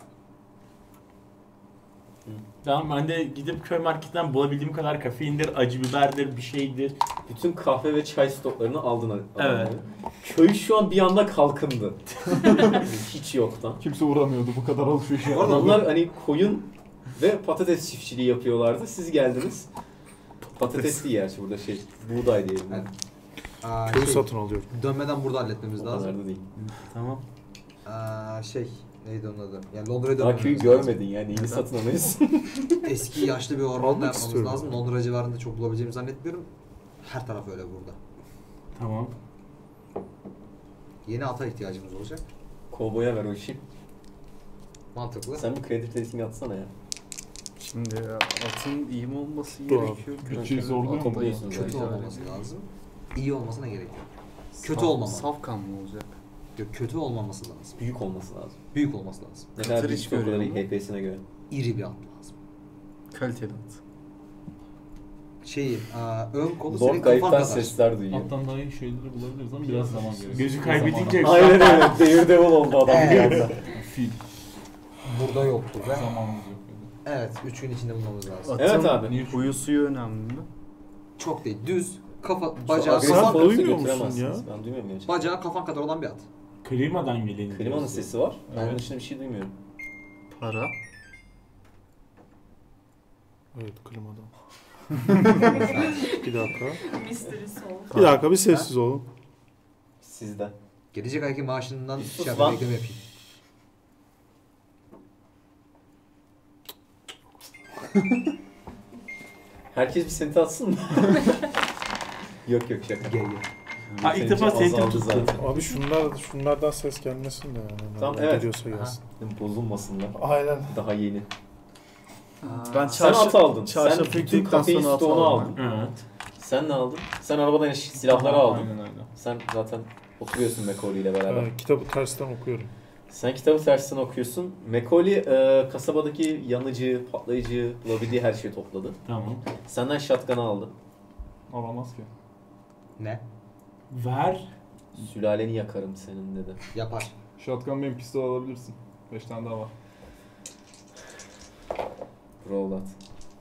Tamam ben de gidip köy marketten bulabildiğim kadar kafeindir, acı biberdir, bir şeydir. Bütün kahve ve çay stoklarını aldın adamları. Evet. Köy şu an bir anda kalkındı. Hiç yoktan. Kimse uğramıyordu bu kadar alışveriş. Adamlar hani koyun ve patates çiftçiliği yapıyorlardı. Siz geldiniz. Patates değil gerçi burada buğday diyelim. Evet. Köy satın alıyorum. Dönmeden burada halletmemiz O kadar lazım. da değil. Tamam. Neydi onun adı? Yani Londra'ya Daha köyü dönmemiz lazım. görmedin yani yeni satın almayız. Eski yaşlı bir ormanda Almak yapmamız istiyorum. lazım. Londra civarında çok bulabileceğimi zannetmiyorum. Her taraf öyle burada. Tamam. Yeni ata ihtiyacımız olacak. Kovboya ver o işi. Mantıklı. Sen bir kredi rating atsana ya. Şimdi atın iyi mi olması Doğru. gerekiyor? Bütçeyi zorluyor mu? Biliyorsunuz Kötü zaten. olmaması lazım. İyi olmasına gerek yok. Kötü olmamalı. Safkan mı olacak? Yok, kötü olmaması lazım. Büyük olması lazım. Büyük olması lazım. Ne kadar Kıtır büyük iş o kadar görüyor iyi mu? HP'sine göre. İri bir at lazım. Kaliteli at. ön kolu senin Lord kafan kayıptan kadar. sesler duyuyor. Alttan daha iyi şeyleri bulabiliriz ama biraz zaman gerekiyor. Gözü kaybedince Aynen öyle. Daredevil oldu adam bir Evet. anda. Fil. Burada yoktu be. Zamanımız yok. Evet 3 gün içinde bulmamız lazım. Atın Evet abi. huyu suyu önemli mi? Çok değil. Düz, kafa, Şu bacağı, agresif kafan, olursa duymuyor musun götüremezsiniz. ya? Ben duymuyorum gerçekten. bacağı kafan kadar olan bir at. klimadan gelen. Klimanın sesi var. Ben Evet. onun dışında bir şey duymuyorum. Para. Evet klimadan. Bir dakika. Mystery Soul. Bir dakika bir sessiz olun. Sizden. Gelecek ayki maaşından Sus şey lan. bekleme yapayım. Herkes bir senti atsın mı? Yok yok şaka. Gel. Ha, ilk defa Seninki sentim azaldı tuttu. zaten. Abi şunlardan ses gelmesin de yani. Tamam, Nereden evet. Geliyorsa gelsin. Bozulmasınlar. Aynen. Daha yeni. Ben Sen at aldın. Sen çarşaf bütün yıktıktan kafein sonra at stoğunu aldım. aldın. Evet. Sen ne aldın? Sen arabadan silahları aldın. Aynen öyle. Sen zaten oturuyorsun Macaulay ile beraber. Kitabı tersten okuyorum. Sen kitabı tersten okuyorsun. Macaulay kasabadaki yanıcı, patlayıcı, bulabildiği her şeyi topladı. Tamam. Senden shotgun'ı aldı. Alamaz ki. Ne? Ver. Sülaleni yakarım senin dedi. Yapar. Shotgun benim pistol alabilirsin. 5 tane daha var. Roll that.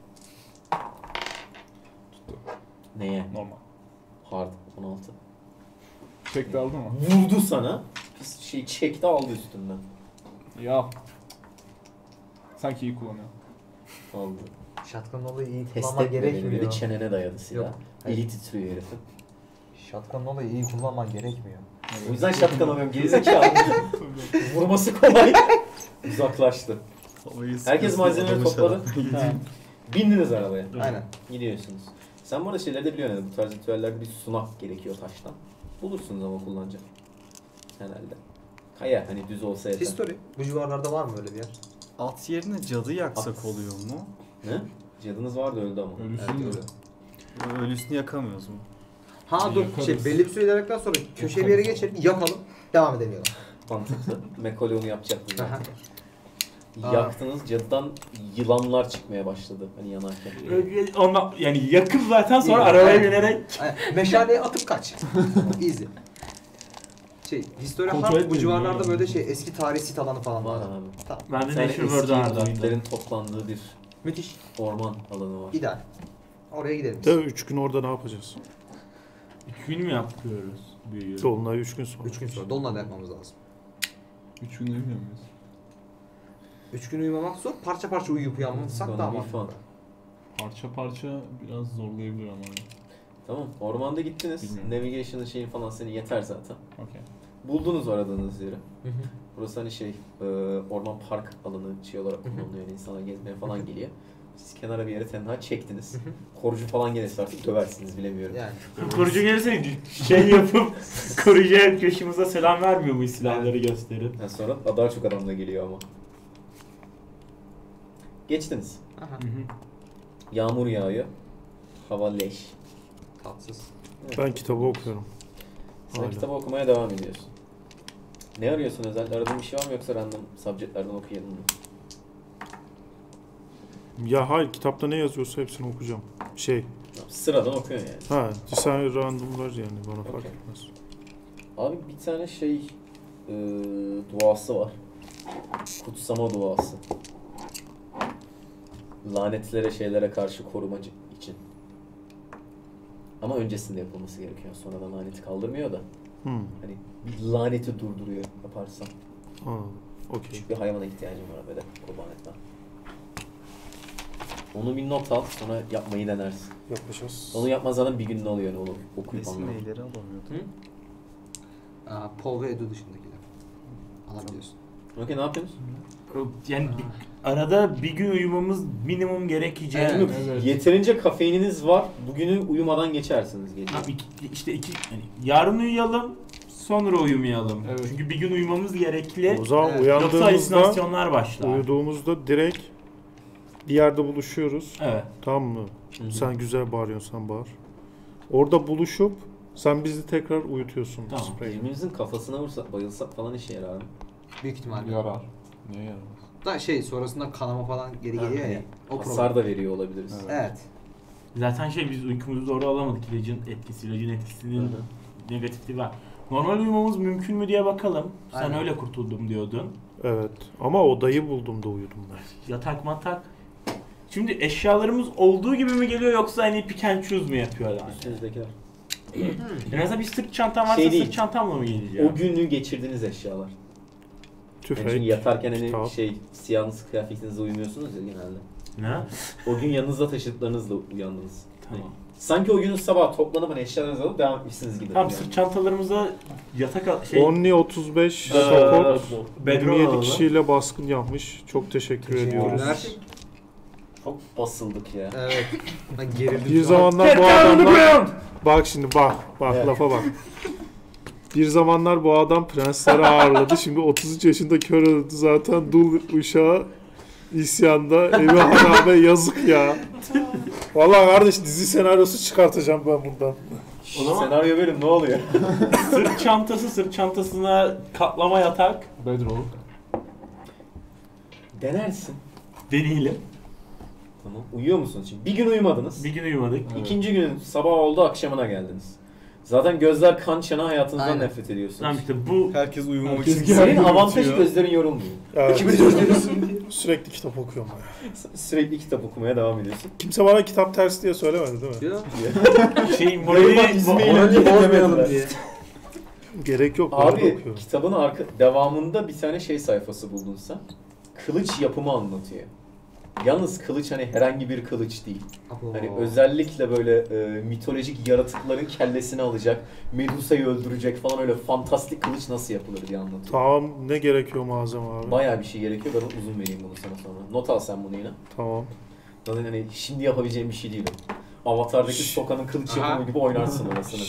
Tuttu. Neye? Normal. Hard 16. Çekti aldı mı? Vurdu sana. Pis şey çekti aldı üstünden. Ya. Sanki iyi kullanıyor. Aldı. Shotgun olayı iyi Test kullanman etme beni dedi. gerekmiyor. Çenene dayadı silah. Yok, hayır. Eli titriyor herifin. Shotgun olayı iyi kullanman gerekmiyor. O yüzden shotgun alıyorum. Gerizekalı. Vurması kolay. Uzaklaştı. Herkes malzemeleri topladı. Ha. Bindiniz arabaya. Aynen. Gidiyorsunuz. Sen bu arada şeyleri de biliyorsun. Bu tarz ritüellerde bir sunak gerekiyor taştan. Bulursunuz ama kullanacak. Herhalde. Kaya hani düz olsa yeter. History. Bu civarlarda var mı öyle bir yer? At yerine cadı yaksak At. oluyor mu? Ne? Cadınız vardı öldü ama. Ölüsün Evet, mü? öyle. Ölüsünü yakamıyoruz mu? Ha dur Yakarız. belli bir süre ilerledikten sonra köşeye bir yere geçelim, yakalım, devam edelim yola. Mantıklı. Macaulay onu yapacaktı Aha. zaten. Yaktınız, cadıdan yılanlar çıkmaya başladı hani yanarken. Ondan yani yakıp zaten sonra İyi. arabaya Aynen. binerek Aynen. Meşaleyi atıp kaç. Easy. History Kontrol Harp bu etmedim civarlarda ya. böyle eski tarihi sit alanı falan Var var. abi. Tamam. ben Bir de tane Nature eski World'u aradım. Hintlerin toplandığı bir Müthiş. orman alanı var. İdeal. Oraya gidelim. biz. Tabii 3 gün orada ne yapacağız? 2 gün mü yapıyoruz? Büyüyor. Dolunay 3 gün sonra. 3 gün sonra Dolunay'da yapmamız lazım. 3 gün uyumuyor muyuz? 3 gün uyumamak zor, parça parça uyuyup uyanmasak Gonna daha be mantıklı. fun. Parça parça biraz zorlayabilir ama. Tamam. Ormanda gittiniz. Bilmiyorum. Navigation'ın şeyi falan seni yeter zaten. Okey. Buldunuz aradığınız yeri. Hı hı. Burası hani orman park alanı şey olarak kullanılıyor. Yani insanlar gezmeye falan geliyor. Siz kenara bir yere tenha çektiniz. Korucu falan gelirse artık döversiniz bilemiyorum. Yani. Korucu gelirse şey yapıp korucuya köşemize selam vermiyor mu silahları gösterip? Yani sonra daha çok adam da geliyor ama. Geçtiniz. Aha. Yağmur yağıyor. Hava leş. Tatsız. Ben kitabı okuyorum. Sen Hala. kitabı okumaya devam ediyorsun. Ne arıyorsun özel? Aradığın bir şey var mı yoksa random subjectlerden okuyalım mı? Ya hayır kitapta ne yazıyorsa hepsini okuyacağım. Sıradan okuyorsun yani. Ha sen randomlar yani bana fark Okey. etmez. Abi bir tane duası var. Kutsama duası. Lanetlere şeylere karşı korumacı için. Ama öncesinde yapılması gerekiyor. Sonradan laneti kaldırmıyor da. Hani bir laneti durduruyor yaparsan. Anladım. Okey. Küçük bir hayvana ihtiyacım var böyle kurban etmem. Onu bir not al sonra yapmayı denersin. Yapacağız. Onu yapmazdan bir gün ne oluyor ne olur okuyup Resim anlamak. mailleri alamıyordum. Paul ve Edu dışındakiler. Alabiliyorsun. Okey ne yapıyorsunuz? Yani arada bir gün uyumamız minimum gerekecek. Şimdi evet. yeterince kafeininiz var. Bugünü uyumadan geçersiniz gece. Ha, işte yani yarın uyuyalım, sonra uyumayalım. Evet. Çünkü bir gün uyumamız gerekli. O zaman Evet. Yoksa uyandığımızda, halüsinasyonlar başlar. uyuduğumuzda direkt bir yerde buluşuyoruz. Evet. Tamam mı? Hı hı. Sen güzel bağırıyorsan bağır. Orada buluşup sen bizi tekrar uyutuyorsun. Tamam. Spreyle. Birbirimizin kafasına vursak, bayılsak falan işe yarar mı? Büyük ihtimalle. Yarar. Niye yaramaz? Da sonrasında kanama falan geri geliyor ya. O problem. Hasar da veriyor olabiliriz. Evet. Evet. Zaten biz uykumuzu doğru alamadık. İlacın etkisinin negatifi var. Normal uyumamız mümkün mü diye bakalım. Sen Aynen. öyle kurtuldum diyordun. Evet. Ama odayı buldum da uyudum ben. Yatak matak. Şimdi eşyalarımız olduğu gibi mi geliyor yoksa hani pick and choose mu yapıyorlar? Üstünüzdekiler. En azından bir sırt çantam varsa Şey değil. sırt çantamla mı geleceğim? O günü geçirdiğiniz eşyalar. Yani Tüfek. çünkü yatarken hani kitap. siyahınız kıyafetinizle uyumuyorsunuz ya genelde. Ne? O gün yanınızda taşıdıklarınızla uyandınız. Tamam. Hani sanki o günün sabah toplanıp hani eşyalarınızı alıp devam etmişsiniz gibi. Tamam yani. sırt çantalarımıza yatak Only 35 support bedroll 27 alalım. kişiyle baskın yapmış. Çok teşekkür ediyoruz. Teşekkürler. Çok basıldık ya. Evet. Ben gerildim. Bir şu an. zamanlar bu adamlar... Bak şimdi bak Evet. lafa bak. Bir zamanlar bu adam prensleri ağırladı. Şimdi 33 yaşında kör öldü zaten. Dul uşağı isyanda. Evi harabe yazık ya. Vallahi kardeş dizi senaryosu çıkartacağım ben bundan. O zaman- Senaryo verin ne oluyor? sırt çantasına katlama yatak Bedroll. Denersin. deneyelim. Tamam. Uyuyor musunuz şimdi? Bir gün uyumadınız. Bir gün uyumadık. Evet. İkinci günün sabah oldu akşamına geldiniz. Zaten gözler kan çana hayatınızdan Aynen. nefret ediyorsunuz. Tamam işte bu Herkes uyumamak Herkes için. Senin Gergin avantajı bitiyor. gözlerin yorulmuyor. Evet. Kimi özlüyorsun diye. Sürekli kitap okuyorum ben. Sürekli kitap okumaya devam ediyorsun. Kimse bana kitap tersi diye söylemedi değil mi? Diyor. morali bozmayalım diye. Gerek yok. bu arada Abi okuyorum. kitabın devamında bir tane sayfası buldun sen. Kılıç yapımı anlatıyor. Yalnız kılıç hani herhangi bir kılıç değil. Hani özellikle böyle mitolojik yaratıkların kellesini alacak, Medusa'yı öldürecek falan öyle fantastik kılıç nasıl yapılır diye anlatıyor. Tamam ne gerekiyor malzeme abi? Bayağı bir şey gerekiyor. Ben uzun vereyim bunu sana sonra. Not al sen bunu yine. Tamam. Zaten hani şimdi yapabileceğim bir şey değil o. Avatar'daki Soka'nın kılıç Aha. yapımı gibi oynarsın orasını.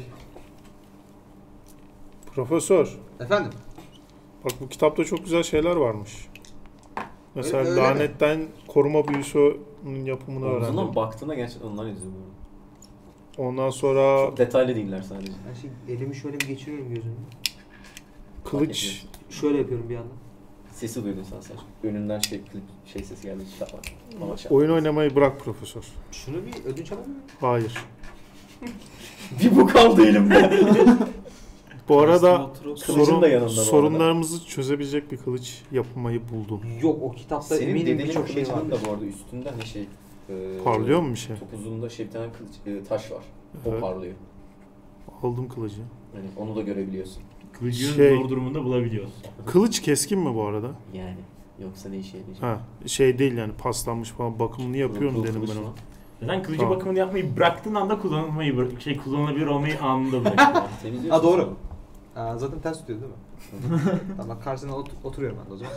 Profesör. Efendim? Bak bu kitapta çok güzel şeyler varmış. Mesela Öyle mi? lanetten koruma büyüsünün yapımını Omzundan öğrendim. baktığında gerçekten onlar yazıyor. Ondan sonra Çok detaylı değiller sadece. Ben şey elimi şöyle bir geçiriyorum gözümü. kılıç. Şöyle yapıyorum bir yandan. Sesi duydun sen sadece. Önünden klip sesi geldi. Kitap var. Ama Oyun oynamayı bırak profesör. Şunu bir ödünç alalım mı? Hayır. Bir bu kaldı elimde. Bu arada Kılıcın da yanında bu arada. sorunlarımızı çözebilecek bir kılıç yapmayı buldum. Yok o kitapta Senin eminim dedenin birçok şey var. kılıcının da bu arada üstünde hani Parlıyor mu bir şey? Topuzunda bir tane kılıç, taş var. O Evet. parlıyor. Aldım kılıcı. Yani onu da görebiliyorsun. kılıcın Şey- zor durumunda bulabiliyoruz. Kılıç keskin mi bu arada? Yani. Yoksa ne işe yarayacak? Ha, şey değil yani paslanmış falan bakımını yapıyorum Kılıç dedim ben kılıç ona. mı? Zaten kılıcı Tamam. bakımını yapmayı bıraktığın anda kullanılabilir olmayı anında bırakıyorlar. Temizliyorsun Ha doğru. sonra. Aa, zaten ters tutuyor değil mi? Tamam karşısına oturuyorum ben de o zaman.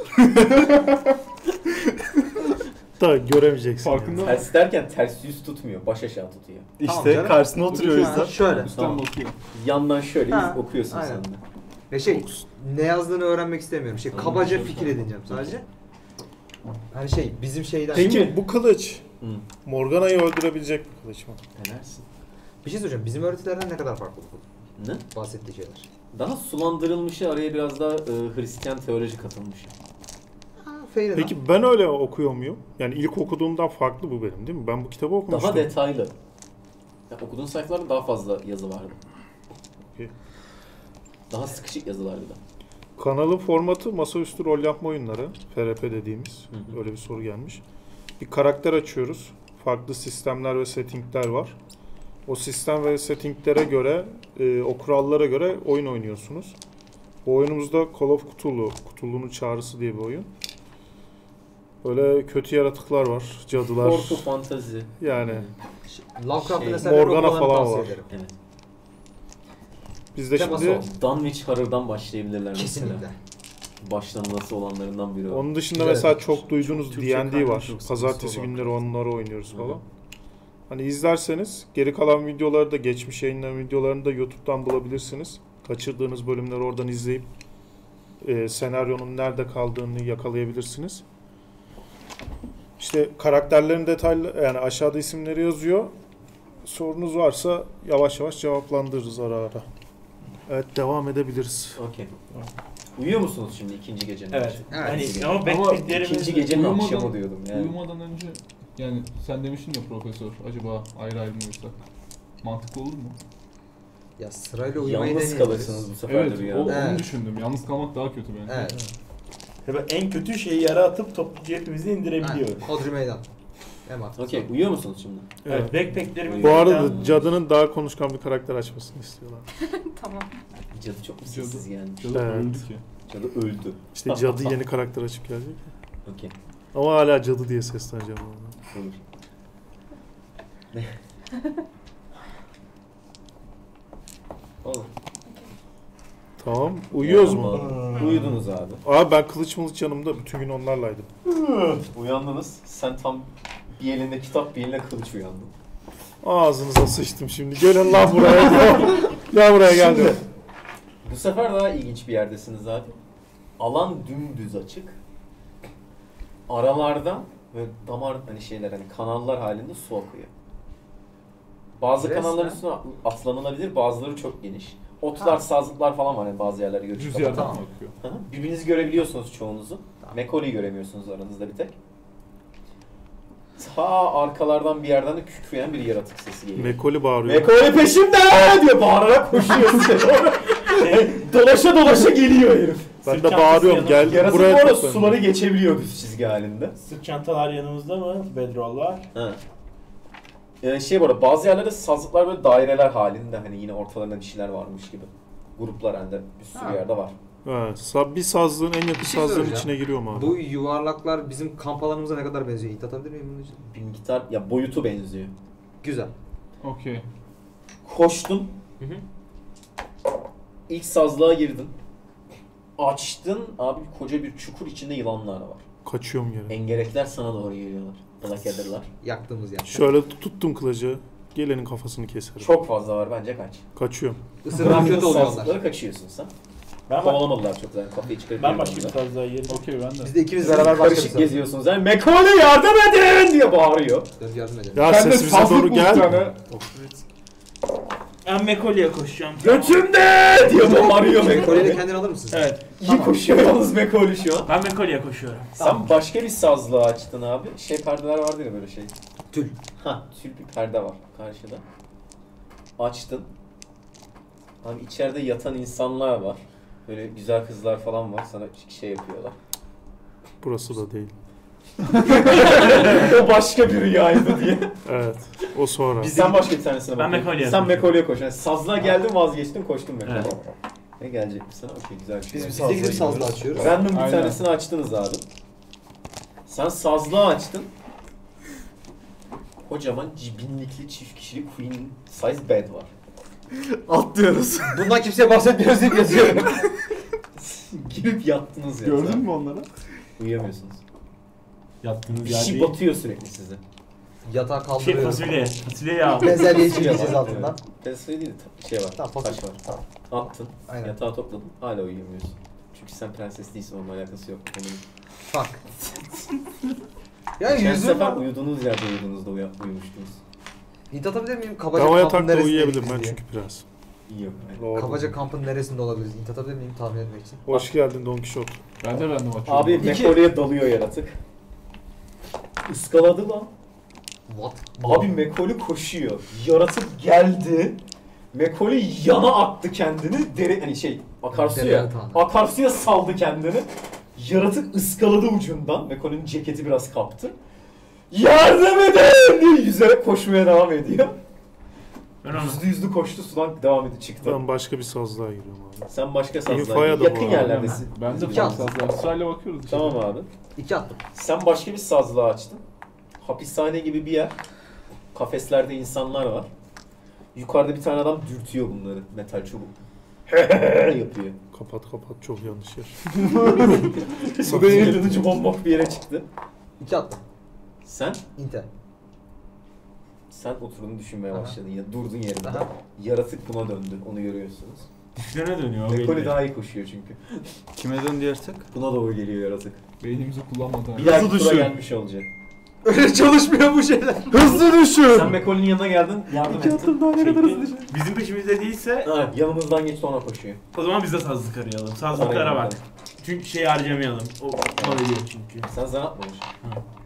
Da göremeyeceksin. Farkında yani. Ters derken ters yüz tutmuyor. Baş aşağı tutuyor. Tamam İşte canım. karşısına oturuyor o yüzden. Şöyle. üstten Tamam. bakıyor. Yandan şöyle Ha, okuyorsun aynen. sen de. Ve şey ne yazdığını öğrenmek istemiyorum. Tamam, Kabaca tamam, fikir tamam. edineceğim sadece. Hani bizim şeyden... Peki bu kılıç Hı. Morgana'yı öldürebilecek bir kılıç mı? Denersin. Bir şey söyleyeceğim. Bizim öğretilerden ne kadar farklı bu Ne? bahsettiği şeyler? Daha sulandırılmışı araya biraz daha Hristiyan teoloji katılmış. Fair enough. Peki ben öyle okuyor muyum? Yani ilk okuduğumdan farklı bu benim değil mi? Ben bu kitabı okumuştum. Daha detaylı. Ya, okuduğun sayfalarda daha fazla yazı vardı. Okey. Daha sıkışık yazılardı da. Kanalın formatı masaüstü rol yapma oyunları. FRP dediğimiz. Hı hı. Öyle bir soru gelmiş. Bir karakter açıyoruz. Farklı sistemler ve settingler var. O sistem ve settinglere göre, o kurallara göre oyun oynuyorsunuz. Bu oyunumuzda Call of Cthulhu, Cthulhu'nun Çağrısı diye bir oyun. Böyle kötü yaratıklar var, cadılar. Korku, fantezi. Yani Lovecraft'ın Şey, eserlerini Morgana okumalarını falan tavsiye var. ederim. Evet. biz de Teması şimdi olsun. Dunwich Horror'dan başlayabilirler Kesinlikle. mesela. Başlanılası olanlarından biri o. onun dışında Güzel mesela evet. çok duyduğunuz Türkçe D&D kaynak var. yok, sıkıntısı Pazartesi olan. günleri onları oynuyoruz Hı hı. falan. Hani izlerseniz geri kalan videoları da geçmiş yayınların videolarını da YouTube'dan bulabilirsiniz. Kaçırdığınız bölümleri oradan izleyip senaryonun nerede kaldığını yakalayabilirsiniz. İşte karakterlerin detaylı yani aşağıda isimleri yazıyor. Sorunuz varsa yavaş yavaş cevaplandırırız ara ara. Evet devam edebiliriz. Okey. Uyuyor musunuz şimdi ikinci gecenin? Evet. Evet. Hani Ama ama İkinci beklediklerimiz gecenin Uyumadan- akşamı diyordum yani. Uyumadan önce Yani sen demiştin ya profesör, acaba ayrı ayrı mı uyusak? Mantıklı olur mu? Ya sırayla uyumayı Yalnız deneyebiliriz. kalırsınız bu sefer Evet, de bir onu yani. düşündüm. Yalnız kalmak daha kötü bence. Evet. Tabii en kötü şeyi yere atıp topluca hepimizi indirebiliyoruz. Hodri meydan. En mantıklı. Okey, uyuyor musunuz şimdi? Evet, backpacklerimiz... Bu arada cadının daha konuşkan bir karakter açmasını istiyorlar. Tamam. Cadı çok mu Cadı. sessiz yani? Cadı Evet. öldü ki. Cadı öldü. İşte cadı yeni karakter açıp gelecek. Okey, Ama hala cadı diye sesleneceğim ona. olur. Olur. Tamam. Uyuyoruz mu? Uyudunuz abi. Abi ben kılıç mılıç yanımda bütün gün onlarlaydım. Uyandınız. Sen tam bir elinde kitap, bir elinde kılıç uyandın. Ağzınıza sıçtım şimdi. Gelin lan buraya. Gel buraya gel. Şimdi, bu sefer daha ilginç bir yerdesiniz abi. Alan dümdüz açık. Aralardan böyle damar hani şeyler hani kanallar halinde su akıyor. Bazı Resmen. kanalların üstüne atlanılabilir, bazıları çok geniş. Otlar, sazlıklar falan var yani bazı yerlere göre. Düz yerden Tamam. bakıyor. Hı hı. Birbirinizi görebiliyorsunuz çoğunuzu. Tamam. Mekoli'yi göremiyorsunuz aranızda bir tek. Ta arkalardan bir yerden de kükreyen bir yaratık sesi geliyor. Mekoli bağırıyor. Mekoli peşimde diye bağırarak koşuyor size doğru. Dolaşa dolaşa geliyor herif. Ben de bağırıyorum. Gel Yaratık bu buraya arada toplanın. suları geçebiliyor düz çizgi halinde. Sırt çantalar yanımızda mı? Bedroll'lar. Ha. Şey bu arada bazı yerlerde sazlıklar böyle daireler halinde hani yine ortalarında bir şeyler varmış gibi. Gruplar halinde bir sürü Ha. yerde var. Bir sazlığın en yakın Bir şey sazlığın soracağım. içine giriyorum abi. Bu yuvarlaklar bizim kamp alanımıza ne kadar benziyor? İt atabilir miyim bunun için? Bir miktar ya boyutu benziyor. Güzel. Okey. Koştun. Hı hı. İlk sazlığa girdin. Açtın abi koca bir çukur içinde yılanlar var. Kaçıyorum yere. Engerekler sana doğru geliyorlar. Blackadder'lar. Yaktığımız yer. Şöyle tuttum kılıcı. Gelenin kafasını keserim. Çok fazla var bence kaç. Isırdan Kaçıyorum. kötü oluyor onlar. Sazlıkları kaçıyorsun sen. Ben, Kovalamadılar çok zaten kafayı çıkarıp ben başka bir yanlarında. sazlığa girdim. Okey ben de. Biz de ikimiz beraber başka bir Karışık sazlık. geziyorsunuz yani Mekoli yardım edin diye bağırıyor. Dur yardım edelim. Ya Ben de sesimize sazlık doğru bu gel. tane. Ben Mekoli'ye koşacağım. Götümde diye bağırıyor Kolyeyle Mekoli. kendini alır mısın? Evet. İyi koşuyor yalnız Mekoli şu an. Ben Mekoli'ye koşuyorum. Sen başka bir sazlığı açtın abi. Şey perdeler vardır ya böyle şey. Tül. Ha tül bir perde var karşıda. Açtın. Abi içeride yatan insanlar var. Böyle güzel kızlar falan var. Sana şey yapıyorlar. Burası da değil. O başka bir rüyaydı diye. Evet. O sonra. Sen başka bir tanesine Ben bak. Mekoli'ye Sen koşuyorum. Mekoli'ye koş. Yani sazlığa geldin vazgeçtin koştun Mekoli'ye. Evet. Ne gelecek mi sana? Okey güzel bir şey. Biz de gidip sazla açıyoruz. Random bir Aynen. tanesini açtınız abi. Sen sazlığı açtın. Kocaman cibinlikli çift kişilik queen size bed var. Atlıyoruz. Bundan kimseye bahsetmiyoruz deyip yazıyorum. Girip yattınız ya. Gördün mü onları? Uyuyamıyorsunuz. Yattığınız Bir yer şey değil. batıyor sürekli size. Yatağa Şey kaldırıyoruz. fasulye. Fasulye ya. Bezelyeyi Fasulye çekeceğiz var, altından. evet. Fasulye değil de şey var. Tamam, taş fasulye. var. Tamam. Attın. Aynen. Yatağa topladın. Hala uyuyamıyorsun. Çünkü sen prenses değilsin onunla alakası yok. Onun... Fuck. Yani Geçen yüzüm sefer var. uyuduğunuz yerde uyuduğunuzda uyumuştunuz. İnt atabilir miyim? Ben Kabaca o kampın yatakta neresinde uyuyabilirim biz ben diye. çünkü prens. İyi yok. Doğru. Kabaca kampın neresinde olabiliriz? İnt atabilir miyim tahmin etmek için? Hoş geldin Don Quixote. Ben de random açıyorum. Abi Mekoli'ye dalıyor yaratık. Iskaladı lan. What? Abi Mekoli koşuyor. Yaratık geldi. Mekoli yana attı kendini. Dere hani şey akarsu Dere ya. yatağına. Akarsuya saldı kendini. Yaratık ıskaladı ucundan. Mekoli'nin ceketi biraz kaptı. Yardım edin diye yüzerek koşmaya devam ediyor. Ben onu. Yüzlü koştu sudan devam etti çıktı. Ben başka bir sazlığa giriyorum abi. Sen başka sazlar İnfoya da yakın bu yerlerdesin. Ben de İki at. sazlar. Sırayla bakıyoruz işte. Tamam abi. 2 attım. Sen başka bir sazlığı açtın. Hapishane gibi bir yer. Kafeslerde insanlar var. Yukarıda bir tane adam dürtüyor bunları. Metal çubuk. yapıyor. Kapat çok yanlış yer. Bu benim yırtıcı bombok bir yere çıktı. 2 attım. Sen İnte. oturduğunu düşünmeye Aha. başladın ya durdun yerinde. Aha. Yaratık buna döndü. Onu görüyorsunuz. Üstüne dönüyor. o Mekoli belli. daha iyi koşuyor çünkü. Kime döndü yaratık? Buna doğru geliyor yaratık. Beynimizi kullanmadan. Bir dahaki tura düşün. gelmiş olacak. Öyle çalışmıyor bu şeyler. Hızlı düşün. Sen Mekoli'nin yanına geldin. Yardım ettin. daha Çekti. Bizim peşimizde değilse Ha, yanımızdan geçti ona koşuyor. o zaman biz de sazlık arayalım. Sazlıklara bak. Çünkü şeyi harcamayalım. O veriyor çünkü. Sen zan atmamış.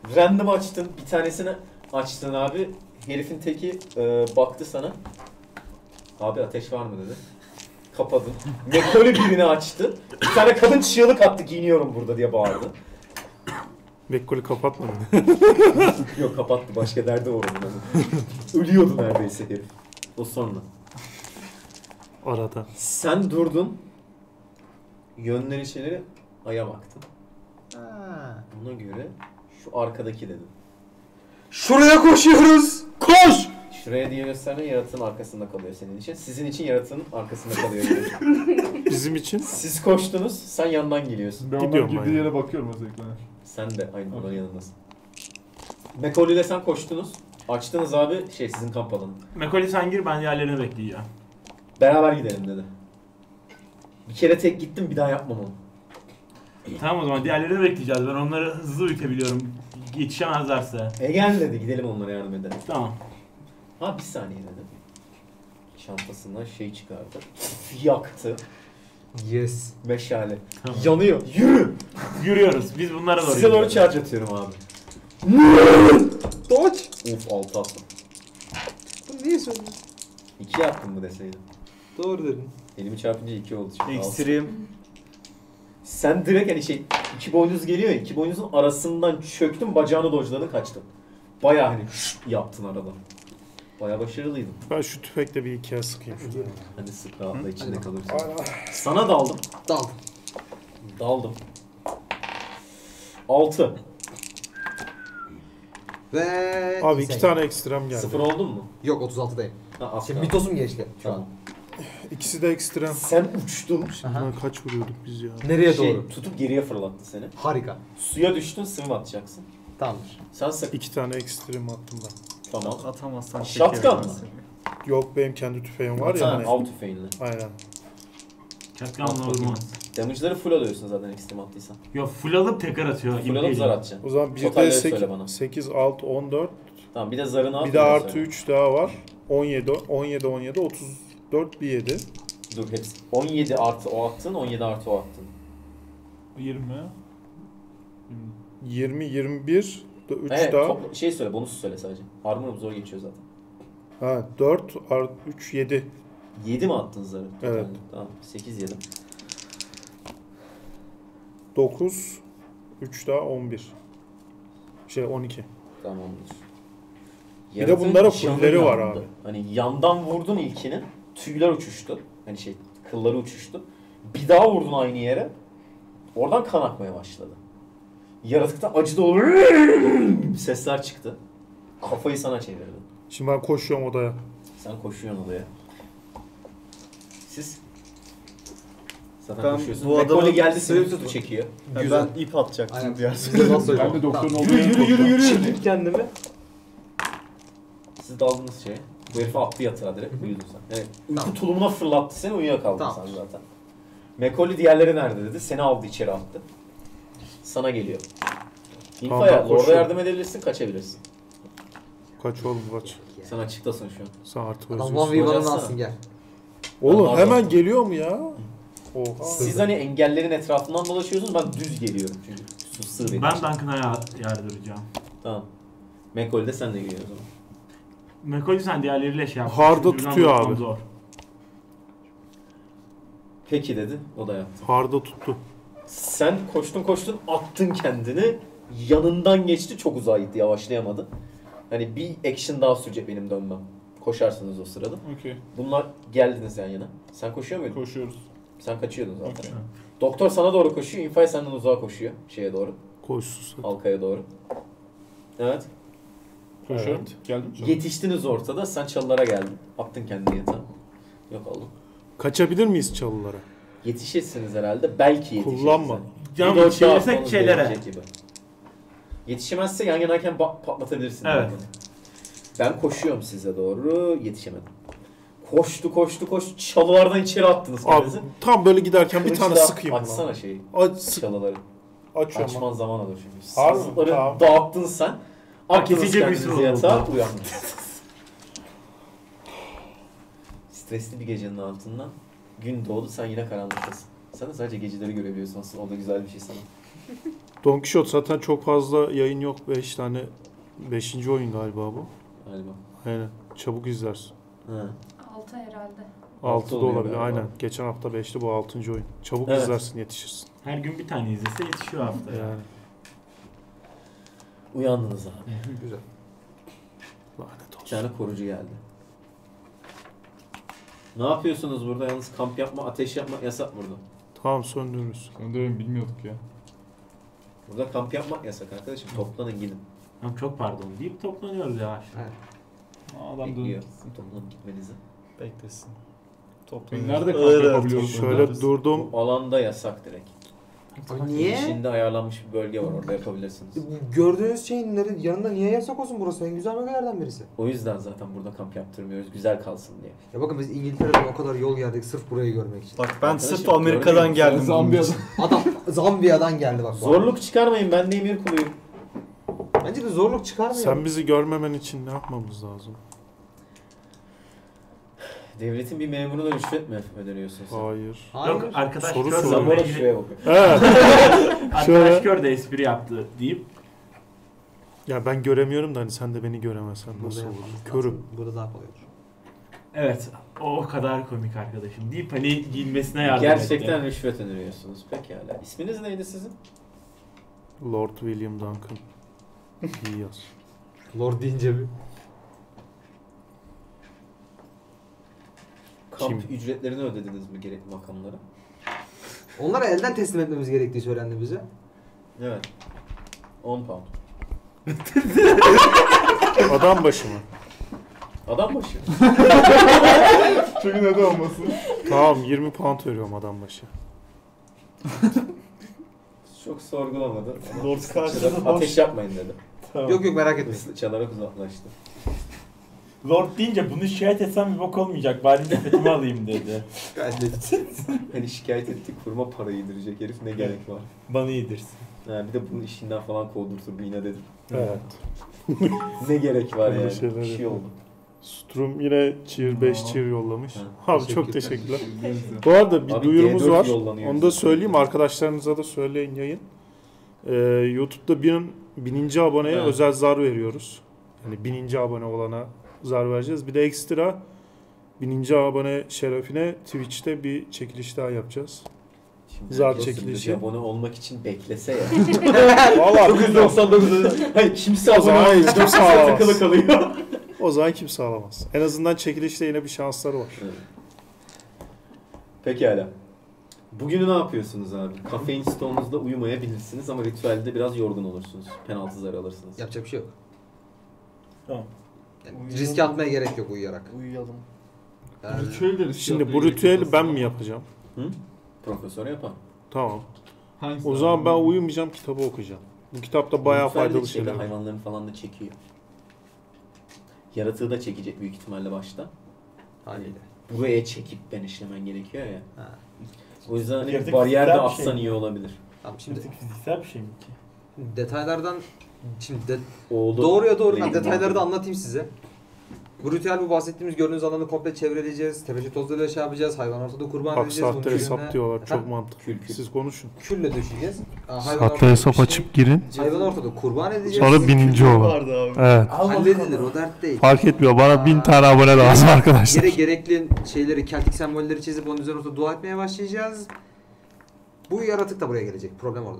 Random açtın. Bir tanesini açtın abi. Herifin teki baktı sana. Abi ateş var mı dedi. Kapadın. Mekoli birini açtı. Bir tane kadın çığlık attı giyiniyorum burada diye bağırdı. Mekkolü kapatmadın. Yok kapattı. Başka derdi var onun. Ölüyordu neredeyse herif. O sonra. Arada. Sen durdun. Yönleri şeyleri aya baktın. Ha. Buna göre şu arkadaki dedim. Şuraya koşuyoruz. Koş! Şuraya diye gösterme yaratığın arkasında kalıyor senin için. Sizin için yaratığın arkasında kalıyor. Bizim için Siz koştunuz, sen yandan geliyorsun. Ben Gidiyorum onların girdiği ben. yere bakıyorum özellikle. Sen de aynı onların yanındasın. Mekoli ile sen koştunuz. Açtınız abi sizin kamp alanı. Mekoli sen gir, ben diğerlerini bekleyeceğim. Beraber gidelim dedi. Bir kere tek gittim bir daha yapmam onu. Tamam o zaman diğerlerini bekleyeceğiz. Ben onları hızlı büyütebiliyorum. Yetişemezlerse. Gel dedi gidelim onlara yardım edelim. Tamam. Ha bir saniye dedi. Çantasından çıkardı. Yaktı. Yes. Meşale. Tamam. Yanıyor. Yürü. Yürüyoruz. Biz bunlara doğru Size doğru gidiyoruz. charge atıyorum abi. Dodge. Uf 6 attım. Bunu niye söylüyorsun? 2 yaptım mı deseydim. Doğru dedin. Elimi çarpınca 2 oldu şimdi. Altı. Ekstrem. Sen direkt iki boynuz geliyor ya, iki boynuzun arasından çöktün, bacağını dojladın, kaçtın. Bayağı yaptın arada. Bayağı başarılıydın. ben şu tüfekle bir ikiye sıkayım şunu. Hadi sık rahatla içinde Hadi. kalırsın. Sana daldım. Dal. Daldım. 6. Ve... Abi 2 tane ekstrem geldi. 0 oldun mu? Yok 36'dayım. Ha, az Şimdi kaldı. mitosum geçti şu an. Tamam. İkisi de ekstrem. Sen uçtun. Şimdiden kaç vuruyorduk biz ya? Nereye doğru? Tutup geriye fırlattı seni. Harika. Suya düştün, swim atacaksın. Tamamdır. Sen sık. 2 tane ekstrem attım ben. Tamam. Atamazsan Shotgun çekerim mı? ben seni. Yok benim kendi tüfeğim var ya Sen hani. av tüfeğinle. Aynen. Çatkanla At bakayım. vurmaz. Damage'ları full alıyorsun zaten extreme attıysan. Yok full alıp tekrar atıyor. Full alıp zar atacaksın. O zaman bir Totalleri de söyle bana. 8, 6, 14. Tamam bir de zarını at. Bir de öyle artı söyle. 3 daha var. 17, 17, 17, 34, bir 7. Dur hepsi. 17 artı o attın, 17 artı o attın. 20. 20, 21, 3 Evet, daha. söyle, bonus söyle sadece. Armor'um zor geçiyor zaten. Ha 4, 3, 7. 7 mi attın zarı? Evet. Tamam, 8 yedim. 9, 3 daha 11. 12. Tamamdır. Bir de bunlara canı fulleri var yandı. abi. Hani yandan vurdun ilkini, tüyler uçuştu. Hani kılları uçuştu. Bir daha vurdun aynı yere. Oradan kan akmaya başladı. Yaratıkta acı dolu sesler çıktı. Kafayı sana çevirdi. Şimdi ben koşuyorum odaya. Sen koşuyorsun odaya. Siz? Zaten Ben koşuyorsun. bu Mekoli adamı geldi seni sevdim. tutup çekiyor. Ya Güzel. ben ip atacaktım Aynen. diğer Size nasıl Ben de doktorun Tamam. olduğu yere koşacağım. Çekip kendimi. Siz daldınız şeye. Bu herifi attı yatağa direkt. Uyudun sen. Evet. Uyku Tamam. tulumuna fırlattı seni, uyuyakaldın Tamam. sen zaten. Mekoli diğerleri nerede dedi. Seni aldı içeri attı. Sana geliyor. Tamam, İnfaya, ben Lord'a koşuyorum. yardım edebilirsin, kaçabilirsin. Kaç oğlum kaç. Sen açıktasın şu an. Sen artık Adam özgürsün. 1v1'ını Hocam alsın gel. Oğlum Ben hemen pardon. geliyor mu ya? Oha. Siz hani engellerin etrafından dolaşıyorsunuz, ben düz geliyorum çünkü. Su sığ benim Ben için. Duncan'a yardıracağım. Tamam. Mekoli de sen de geliyor o zaman. Mekoli sen diğerleriyle yap. Harda Çünkü tutuyor buradan abi. Zor. Peki dedi, o da yaptı. Harda tuttu. Sen koştun attın kendini, yanından geçti, çok uzağa gitti, yavaşlayamadı. Hani bir action daha sürecek benim dönmem. Koşarsınız o sırada. Okey. Bunlar geldiniz yan yana. Sen koşuyor muydun? Koşuyoruz. Sen kaçıyordun zaten. Okey. Doktor sana doğru koşuyor, Infay senden uzağa koşuyor. Şeye doğru, Koşsun. halkaya doğru. Evet. Koşuyorum. Evet. Geldim. Yetiştiniz ortada, sen çalılara geldin. Attın kendini yatağa. Yok oldum. Kaçabilir miyiz çalılara? Yetişirsiniz herhalde, belki yetişirsiniz. Kullanma. Canım, Bir dört daha çevirsek atmanız şeylere. gerekecek gibi. Yetişemezse yan yanayken patlatabilirsin. Evet. yani. Ben koşuyorum size doğru, yetişemedim. Koştu, çalılardan içeri attınız Abi kendinizi. tam böyle giderken bir tane Kılıçla sıkayım Açsana lan. şeyi, Sık, çalıları. açıyorum. Açman zaman alır çünkü. Harbi mi? Sazları Tamam. dağıttın sen. Attınız kesici bir kendinizi sürü yatağa, oldu. uyandınız. Stresli bir gecenin altından gün doğdu, sen yine karanlıktasın. Sen de sadece geceleri görebiliyorsun aslında, o da güzel bir şey sana. Don Quixote zaten çok fazla yayın yok. 5 tane. 5. oyun galiba bu. Galiba. Aynen. Çabuk izlersin. Ha. 6 herhalde. 6 da oluyor olabilir. galiba. Aynen. Geçen hafta 5'ti, bu 6. oyun. Çabuk Evet. izlersin, yetişirsin. Her gün bir tane izlese yetişiyor hafta. Yani. Uyandınız abi. Güzel. Lanet Bir olsun. tane korucu geldi. Ne yapıyorsunuz burada? Yalnız kamp yapma, ateş yapmak yasak burada. Tamam, söndürürüz. Sen de bilmiyorduk ya. Burada kamp yapmak yasak arkadaşım. Toplanın gidin. Tamam çok pardon deyip toplanıyoruz yavaş. Adam Bekliyor. dön. Toplanıp gitmenizi. Beklesin. Biz Toplanın. nerede kamp Evet. yapabiliyoruz? Şöyle durdum. Bu alanda yasak direkt. Niye? İçinde ayarlanmış bir bölge var, orada yapabilirsiniz. Gördüğünüz şeyin yanında niye yasak olsun burası? En güzel bölgelerden birisi. O yüzden zaten burada kamp yaptırmıyoruz. Güzel kalsın diye. Ya bakın biz İngiltere'den o kadar yol geldik sırf burayı görmek için. Bak ben Arkadaşım, sırf Amerika'dan görmüyor geldim. Sen bunun Zambiya'dan. için. Adam Zambiya'dan geldi bak. Zorluk çıkarmayın, ben de emir kuluyum. Bence de zorluk çıkarmıyor. Sen bizi görmemen için ne yapmamız lazım? Devletin bir memuruna rüşvet mi öneriyorsun sen? Hayır. Hayır. Yok arkadaş Soru kör sor. Zamora de ilgili. şuraya bakıyor. Evet. Arkadaş Şöyle- kör de espri yaptı deyip Ya ben göremiyorum da hani sen de beni göremezsen Burada nasıl olur? yapmamız Körüm. lazım. Burada daha kolay olur. evet o kadar komik arkadaşım deyip hani giyinmesine yardım Gerçekten etti. rüşvet öneriyorsunuz. Pekala. İsminiz neydi sizin? Lord William Duncan. İyi yaz. Lord deyince bir. Kamp ücretlerini ödediniz mi gerekli makamlara? Onlara elden teslim etmemiz gerektiği söylendi bize. Evet. 10 pound. Adam başı mı? Adam başı. Çünkü neden olmasın? Tamam, 20 pound veriyorum adam başı. Çok sorgulamadı. Ama Lord karşıda çadır- boş. ateş yapmayın dedi. Tamam. Yok merak etme. Hızlı çalarak uzaklaştı. Lord deyince bunu şikayet etsem bir bok olmayacak. Bari nefretimi alayım dedi. Hani şikayet ettik, kurma parayı yedirecek herif, ne gerek var? Bana yedirsin. Ha, bir de bunun işinden falan kovdurtur yine dedim. Evet. Ne gerek var Böyle yani? şeyler Bir şey yapalım. oldu. Strum yine cheer 5 cheer yollamış. Ha, Abi çok teşekkürler. teşekkürler. Bu arada bir Abi duyurumuz D4 var. yollanıyor Onu da bize. söyleyeyim, arkadaşlarınıza da söyleyin yayın. YouTube'da 1000. aboneye Evet. özel zar veriyoruz. Yani 1000. abone olana zar vereceğiz. Bir de ekstra 1000. abone şerefine Twitch'te bir çekiliş daha yapacağız. Şimdi Zar dostum, çekilişi. bir abone olmak için beklese ya. Vallahi 999. Hayır, kimse O abone zaman olmuyor. kimse Kimse alamaz. takılı kalıyor. o zaman kimse alamaz. En azından çekilişte yine bir şansları var. Evet. Pekala. Bugünü ne yapıyorsunuz abi? Kafein stoğunuzda uyumayabilirsiniz ama ritüelde biraz yorgun olursunuz. Penaltı zarı alırsınız. Yapacak bir şey yok. Tamam. Yani riske atmaya gerek yok uyuyarak. Uyuyalım. Yani Ritüel de risk Şimdi yapmaya bu gerek ritüeli yok ben aslında. mi yapacağım? Profesör yapar. Tamam. Hangisi? O zaman ben uyumayacağım, kitabı okuyacağım. Bu kitapta bayağı Ritüelde faydalı şeyde şeyler var. hayvanların falan da çekiyor. Yaratığı da çekecek büyük ihtimalle başta. haliyle. Buraya çekip ben işlemen gerekiyor ya. Ha. O yüzden hani Yaratık bir bariyerde fiziksel bir şey atsan mi? iyi olabilir. Tamam şimdi Şimdi fiziksel bir şey mi ki? detaylardan Oğlu doğruya doğru ben Lady detayları da Gaga. anlatayım size. Bu ritüel bu bahsettiğimiz gördüğünüz alanı komple çevreleyeceğiz. Tepeşi tozlarıyla şey yapacağız. Hayvan ortada kurban Bak edeceğiz. sahte Bunun hesap üzerine- diyorlar. Ha? Çok mantıklı. Kül kül. Siz konuşun. Külle döşeyeceğiz. Sahte hesap açıp girin. Hayvan ortada kurban edeceğiz. Sonra 1000. olun. Vardı abi. Evet. Halledilir o dert değil. Fark etmiyor. Bana 1000 tane abone lazım arkadaşlar. Gerekli şeyleri, keltik sembolleri çizip onun üzerine ortada dua etmeye başlayacağız. Bu yaratık da buraya gelecek. Problem orada.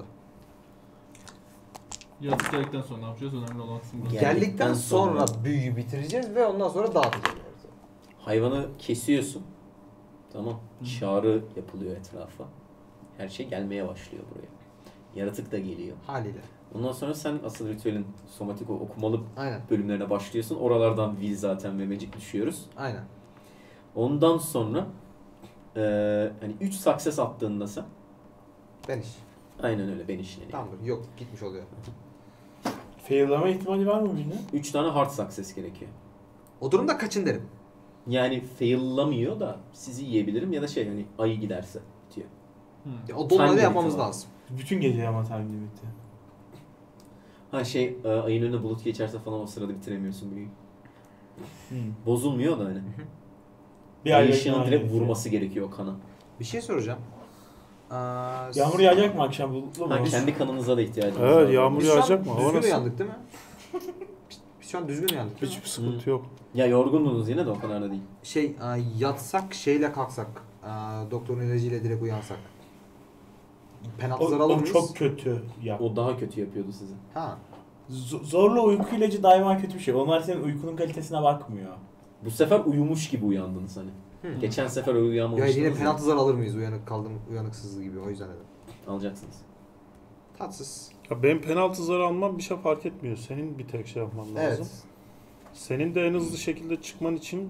Yatık geldikten sonra ne yapacağız? Önemli olan kısım bu. Geldikten Geldikten sonra sonra- büyüyü bitireceğiz ve ondan sonra dağıtacağız. hayvanı kesiyorsun. Tamam. Çağrı yapılıyor etrafa. Her şey gelmeye başlıyor buraya. Yaratık da geliyor. Haliyle. Ondan sonra sen asıl ritüelin somatik okumalı Aynen. bölümlerine başlıyorsun. Oralardan will zaten ve magic düşüyoruz. Aynen. Ondan sonra hani 3 success attığında sen Ben iş. aynen öyle ben işleniyor. Tamamdır. Yok gitmiş oluyor. Faillama ihtimali var mı birine? 3 tane hard success gerekiyor. O durumda kaçın derim. Yani fail'lamıyor da sizi yiyebilirim ya da şey hani ayı giderse bitiyor. Ya, o dolmayı Time da yapmamız limiti var. lazım. Bütün gece ama time limiti. Ha şey ayın önüne bulut geçerse falan o sırada bitiremiyorsun büyüyü. Hmm. Bozulmuyor da hani. Bir Ay ay ışığının direkt bekleme vurması gerekiyor o kana. Bir şey soracağım. Yağmur yağacak mı akşam, bulutlu mu? Ha, kendi kanınıza da ihtiyacınız var. Evet, yağmur Biz şu an yağacak mı? Hava düzgün nasıl? uyandık değil mi? Biz şu an düzgün uyandık değil mi? Hiçbir sıkıntı yok. Ya yorgundunuz yine de o kadar da değil. Yatsak şeyle kalksak. Doktorun ilacıyla direkt uyansak. Penaltı O, zar alır o mıyız? çok kötü ya. O daha kötü yapıyordu sizi. Ha. Zorla uyku ilacı daima kötü bir şey. Onlar senin uykunun kalitesine bakmıyor. Bu sefer uyumuş gibi uyandınız hani. Hı. Geçen sefer öyle Ya uyanmamıştınız. yine ya. penaltı zar alır mıyız uyanıksızlığı gibi, o yüzden dedim. Alacaksınız. Tatsız. Ya benim penaltı zarı almam bir şey fark etmiyor. Senin bir tek şey yapman lazım. Evet. Senin de en hızlı şekilde çıkman için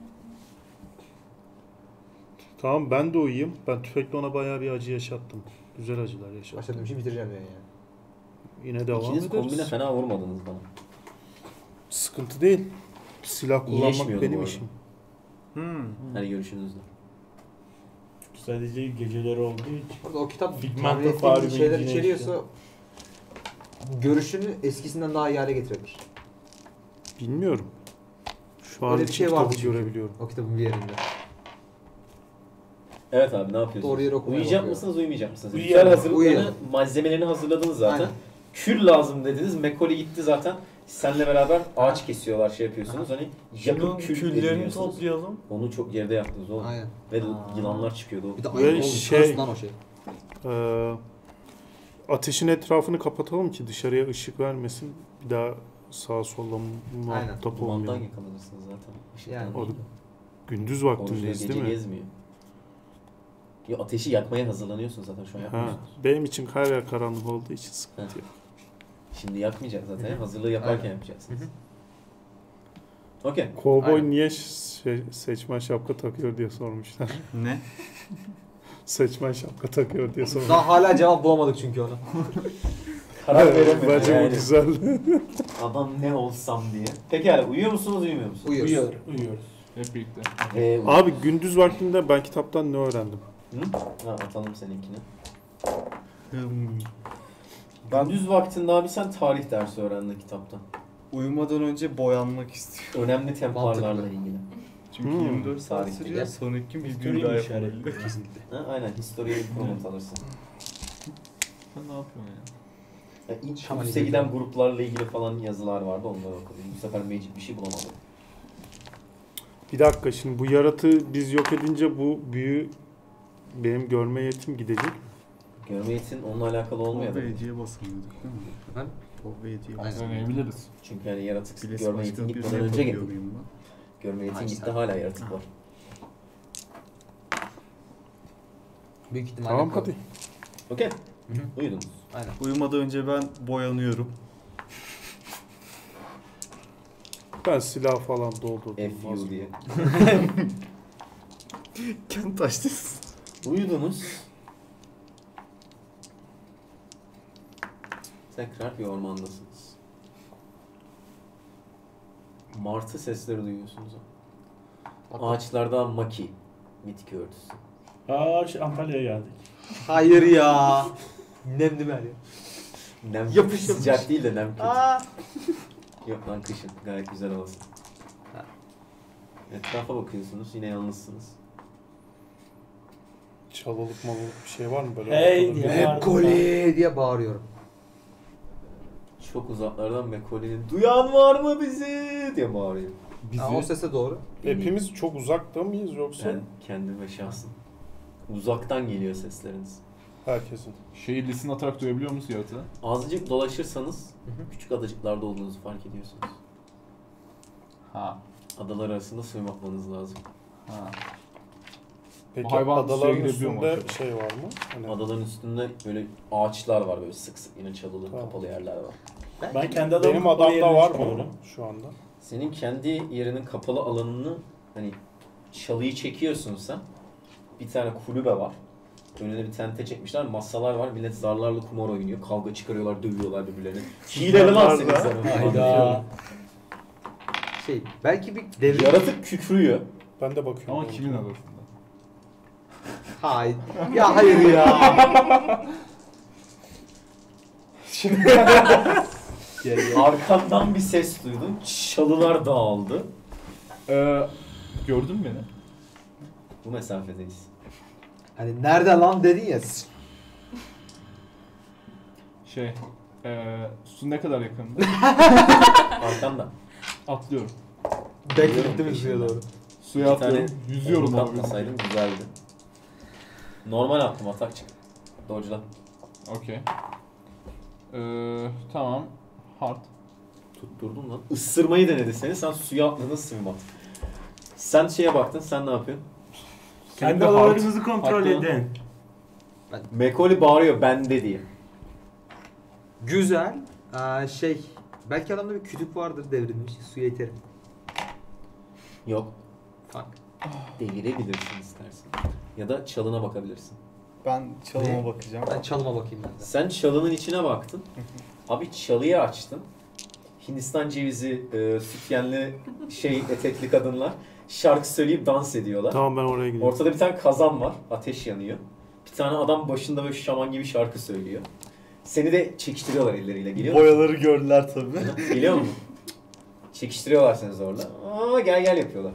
tamam ben de uyuyayım. Ben tüfekle ona bayağı bir acı yaşattım. Güzel acılar yaşattım. Başladığım işi bitireceğim yani. Yine devam İkiniz ederiz. kombine fena vurmadınız bana. Sıkıntı değil. Silah kullanmak İyileşmiyordu bu benim arada. işim. Hani görüşünüzde. Sadece geceleri olduğu için. Orada o kitap Pigmento tahmin ettiğimiz Fahri şeyler Bey'in içeriyorsa görüşünü eskisinden daha iyi hale getirebilir. Bilmiyorum. Şu an Öyle bir için şey kitabı vardı çünkü. görebiliyorum. O kitabın bir yerinde. Evet abi ne yapıyorsunuz? Doğru yere okumaya Uyuyacak bakıyor. mısınız, uyumayacak mısınız? Uyuyalım. Güzel hazırlıklarını, Uyuyalım. malzemelerini hazırladınız zaten. Aynen. Kül lazım dediniz. Mekoli gitti zaten. Seninle beraber ağaç kesiyorlar, şey yapıyorsunuz. Hani Şunun yakıp kül küllerini ediniyorsunuz. toplayalım. Onu çok geride yaptınız oğlum. Aynen. Ve yılanlar çıkıyordu. Bir de Böyle ayıp olmuş. şey- Lan o şey. Ateşin etrafını kapatalım ki dışarıya ışık vermesin. Bir daha sağa sola muhatap Dumandan olmayalım. yakalanırsınız zaten. Işıktan Yani. değil. Gündüz Oruçlu vaktindeyiz gece değil mi? gezmiyor. Ya ateşi yakmaya hazırlanıyorsun zaten şu an Ha, yapmıyorsun. benim için her yer karanlık olduğu için sıkıntı yok. Şimdi yakmayacak zaten. Hazırlığı yaparken Aynen. yapacaksınız. Okey. Kovboy Aynen. niye seçmen şapka takıyor diye sormuşlar. Ne? Seçmen şapka takıyor diye sormuşlar. Daha hala cevap bulamadık çünkü ona. Karar veremiyorum. Bence yani. bu güzel. Adam ne olsam diye. Pekala uyuyor musunuz, uyumuyor musunuz? Uyuyoruz. Uyuyoruz. Hep birlikte. Abi gündüz vaktinde ben kitaptan ne öğrendim? Hı? Ha, atalım seninkini. Hmm. Gündüz vaktinde abi sen tarih dersi öğrendin kitaptan. Uyumadan önce boyanmak istiyorum. Önemli Templarlarla Mantıklı. ilgili. Çünkü Hmm. 24 saat Tarih sürüyor. bilgi. Sonraki gün bir Historiyi gün daha mi işaretli? yapabilir. Ha, aynen. Historiye bir promot alırsın. Sen ne yapıyorsun ya? Ya, ilk Şaman üste izledim. giden gruplarla ilgili falan yazılar vardı. Onları okudum. Bu sefer Magic bir şey bulamadım. Bir dakika şimdi bu yaratığı biz yok edince bu büyü benim görme yetim gidecek. Görme yetin onunla alakalı olmuyor. OVC'ye basamıyorduk değil mi? Ben? OVC'ye Aynen. basamıyorduk. Deneyebiliriz. Çünkü yani yaratık Biles görme yetin başkanı gitmeden birine önce yapabiliyor gitti. muyum ben? Görme yetin Ay, gitti sen- hala yaratık var. Büyük ihtimalle. Tamam bu. hadi. Okey. Hı hı. Uyudunuz. Aynen. Uyumadan önce ben boyanıyorum. Ben silah falan doldurdum. FU diye. Kent açtınız. Uyudunuz. Tekrar bir ormandasınız. Martı sesleri duyuyorsunuz. Ağaçlarda maki, bitki örtüsü. Antalya'ya geldik. Hayır ya. Nemli ver ya. Nem Yapış, sıcak değil de nem kötü. Aa. Yok lan kışın gayet güzel havası. Ha. Etrafa bakıyorsunuz yine yalnızsınız. Çalılık malılık bir şey var mı böyle? Hey ortada? diye. Mekoli diye bağırıyorum. Çok uzaklardan Mekoli'nin duyan var mı bizi diye bağırıyor. Bizi, Ha, o sese doğru. hepimiz çok uzakta mıyız yoksa Yani kendim ve şahsım. Uzaktan geliyor sesleriniz. herkesin? Şeyi listen atarak duyabiliyor musun yaratığı? Azıcık dolaşırsanız Hı hı. küçük adacıklarda olduğunuzu fark ediyorsunuz. Ha. Adalar arasında sığmakmanız lazım. Ha. Peki Bu hayvan suya adaların girebiliyor mu üstünde acaba? şey var mı? Hani Adaların üstünde böyle ağaçlar var böyle sık sık yine çalılı Tamam. kapalı yerler var. Ben kendi adamın benim kapalı adamda yerine var mı çıkıyorum. şu anda? Senin kendi yerinin kapalı alanını hani çalıyı çekiyorsun sen. Bir tane kulübe var. Önüne bir tente çekmişler. Masalar var. Millet zarlarla kumar oynuyor. Kavga çıkarıyorlar, dövüyorlar birbirlerini. Hileli lan senin zarın. Hayda. Belki bir devrim... Yaratık kükrüyor. Ben de bakıyorum. Ama kimin adasında? Hayır. Ya hayır ya. Arkamdan bir ses duydum. Çalılar dağıldı. Gördün mü beni? Bu mesafedeyiz. Hani nerede lan dedin ya. Su ne kadar yakında? Arkanda. Atlıyorum. Beklettim mi suya doğru? Suya İki tane atlıyorum. Yüzüyorum omuz abi. atmasaydım güzeldi. Normal attım, atak çık. Dodge'la. Okey. Tamam. Hard. Tutturdun lan. Isırmayı denedi seni. Sen suya atladın, sıvmat. Sen şeye baktın, sen ne yapıyorsun? Kendi hard. adalarınızı kontrol Haklı. edin. Mekoli bağırıyor bende diye. Güzel. Belki adamda bir kütük vardır devrilmiş. Suya iterim. Yok. Fuck. Devirebilirsin istersen. Ya da çalına bakabilirsin. Ben çalıma Ne? bakacağım. Ben çalıma bakayım ben de. Sen çalının içine baktın. Abi çalıyı açtın. Hindistan cevizi, sütyenli etekli kadınlar şarkı söyleyip dans ediyorlar. Tamam ben oraya gidiyorum. Ortada bir tane kazan var. Ateş yanıyor. Bir tane adam başında böyle şaman gibi şarkı söylüyor. Seni de çekiştiriyorlar elleriyle. Geliyor musun? Boyaları gördüler tabii. Geliyor mu? Çekiştiriyorlar seni zorla. Aa gel gel yapıyorlar.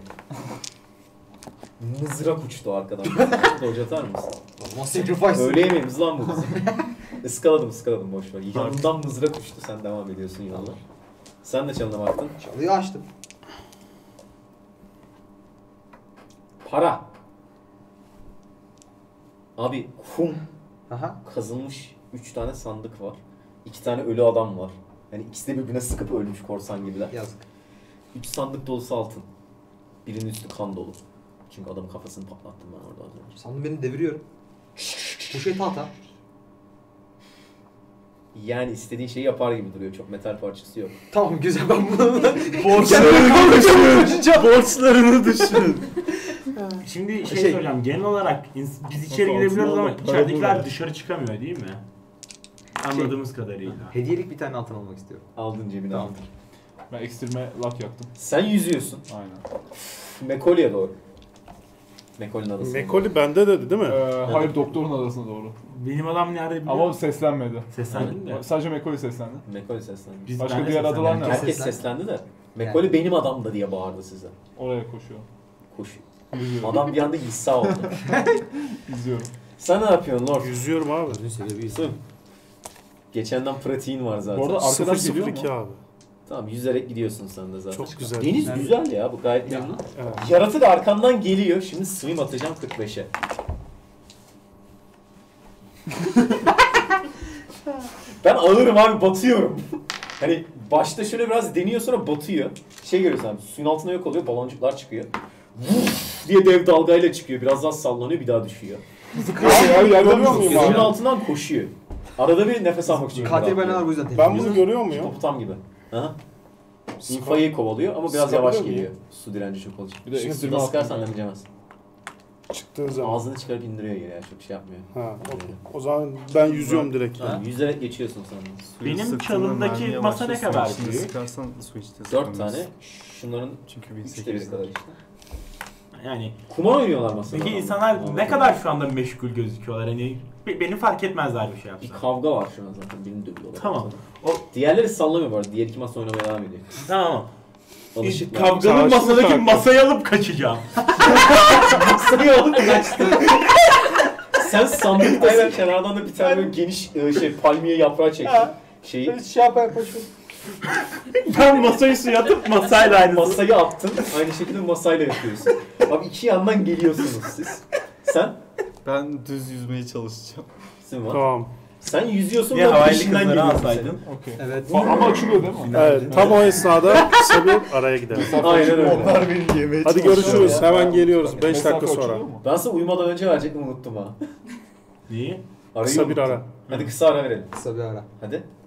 Mızrak uçtu arkadan. Dodge atar mısın? Ama sacrifice. Öyle yemeğimiz lan bu bizim. Iskaladım boş ver. Yanından mızrak uçtu, sen devam ediyorsun yoluna. Sen de çalına baktın. Çalıyı açtım. Para. Abi kum Aha. kazılmış 3 tane sandık var. 2 tane ölü adam var. Yani ikisi de birbirine sıkıp ölmüş korsan gibiler. Yazık. 3 sandık dolusu altın. Birinin üstü kan dolu. Çünkü adamın kafasını patlattım ben orada az önce. Sandım beni deviriyorum. Poşet ata. Yani istediğin şeyi yapar gibi duruyor. Çok metal parçası yok. Tamam güzel ben bunu... Borçlarını düşün. Borçlarını düşün. Şimdi Şey- soracağım. Genel olarak biz içeri Altın girebiliyoruz ama olmak, para içeridekiler bu. dışarı çıkamıyor değil mi? Anladığımız kadarıyla. Hediyelik bir tane altın almak istiyorum. Aldın cebine Tamam. aldın. Ben ekstreme lock yaktım. Sen yüzüyorsun. Aynen. Mekoli'ye doğru. Mekoli'nin adası. Mekoli bende dedi değil mi? Hayır doktorun adasına doğru. Benim adam nerede biliyor Ama musun? seslenmedi. Seslendin de. Sadece McCoy seslendi. Mekoli seslendi. Biz Başka ben de diğer adalar seslendim. ne? Herkes Seslen- seslendi de. Mekoli benim adam da diye bağırdı size. Oraya koşuyor. Koş. Yüzüyorum. Adam bir anda hissa oldu. İzliyorum. Sen ne yapıyorsun Lord? Yüzüyorum abi. Gözün sebebi Sım. Geçenden pratiğin var zaten. Bu arada arkadaş geliyor 002 mu? abi. Tamam yüzerek gidiyorsun sen de zaten. Çok güzel. Deniz güzel ya, bu gayet memnun. Evet. Yaratık arkandan geliyor. Şimdi swim atacağım 45'e. Ben ağırım abi, batıyorum. Hani başta şöyle biraz deniyor, sonra batıyor. Görüyorsun abi, suyun altına yok oluyor, baloncuklar çıkıyor. Vuff diye dev dalgayla çıkıyor. Biraz daha sallanıyor, bir daha düşüyor. Abi görüyor muyum Suyun abi? altından koşuyor. Arada bir nefes almak için. Katil balinalar bu yüzden Ben tehlikeli. bunu görüyor muyum? Hipopotam gibi. Aha. İnfayı kovalıyor ama biraz Sıkabiliyor yavaş muyum? geliyor. Su direnci çok olacak. Bir de Şimdi ekstreme suda attım sıkarsan yani. demeyeceğiz. Çıktığın zaman. Ağzını çıkarıp indiriyor geri ya, çok şey yapmıyor. Ha, okey. O zaman ben yüzüyorum direkt. Tamam, yüzerek geçiyorsun sen de. Suyu Benim sıktığında çalımdaki mermi masa ne yavaşlıyor, kadar suyun içinde büyük? Sıkarsan su içte 4 sıkamıyorsun. tane, şunların Çünkü 3'te biri kadar işte. Yani Kumar oynuyorlar masada. peki insanlar ne kadar şu anda meşgul gözüküyorlar? Hani beni fark etmezler bir şey Bir yapsa. kavga var şu an zaten, birini dövüyorlar. Tamam. masada. O Diğerleri sallamıyor bu arada, diğer iki masa oynamaya devam ediyor. tamam. Alışıklar. Kavganın Savaşlı masadaki farklı. masayı alıp kaçacağım. Masayı alıp kaçtın. Sen sandıktasın, kenardan da bir tane böyle geniş palmiye yaprağı çektin. Şeyi, Şey yapar koşuyor. Ben masayı suya atıp masayla aynı. masayı attın, aynı şekilde masayla yapıyorsun. Abi iki yandan geliyorsunuz siz. Sen? Ben düz yüzmeye çalışacağım. Sen var. Tamam. Sen yüzüyorsun Ya da havaylı peşinden kızları geliyorsun alsaydın. Okey. Evet. Ama açılıyor değil mi? Evet, tam o esnada kısa bir araya gidelim. senin. Aynen öyle. Onlar beni yemeye Hadi çalışıyor görüşürüz. ya. Hemen geliyoruz 5 Mesafe dakika sonra. açılıyor mu? Ben sana uyumadan önce verecektim, unuttum ha. Niye? Arayı Kısa bir unuttum. ara. Hadi kısa ara verelim. Kısa bir ara. Hadi.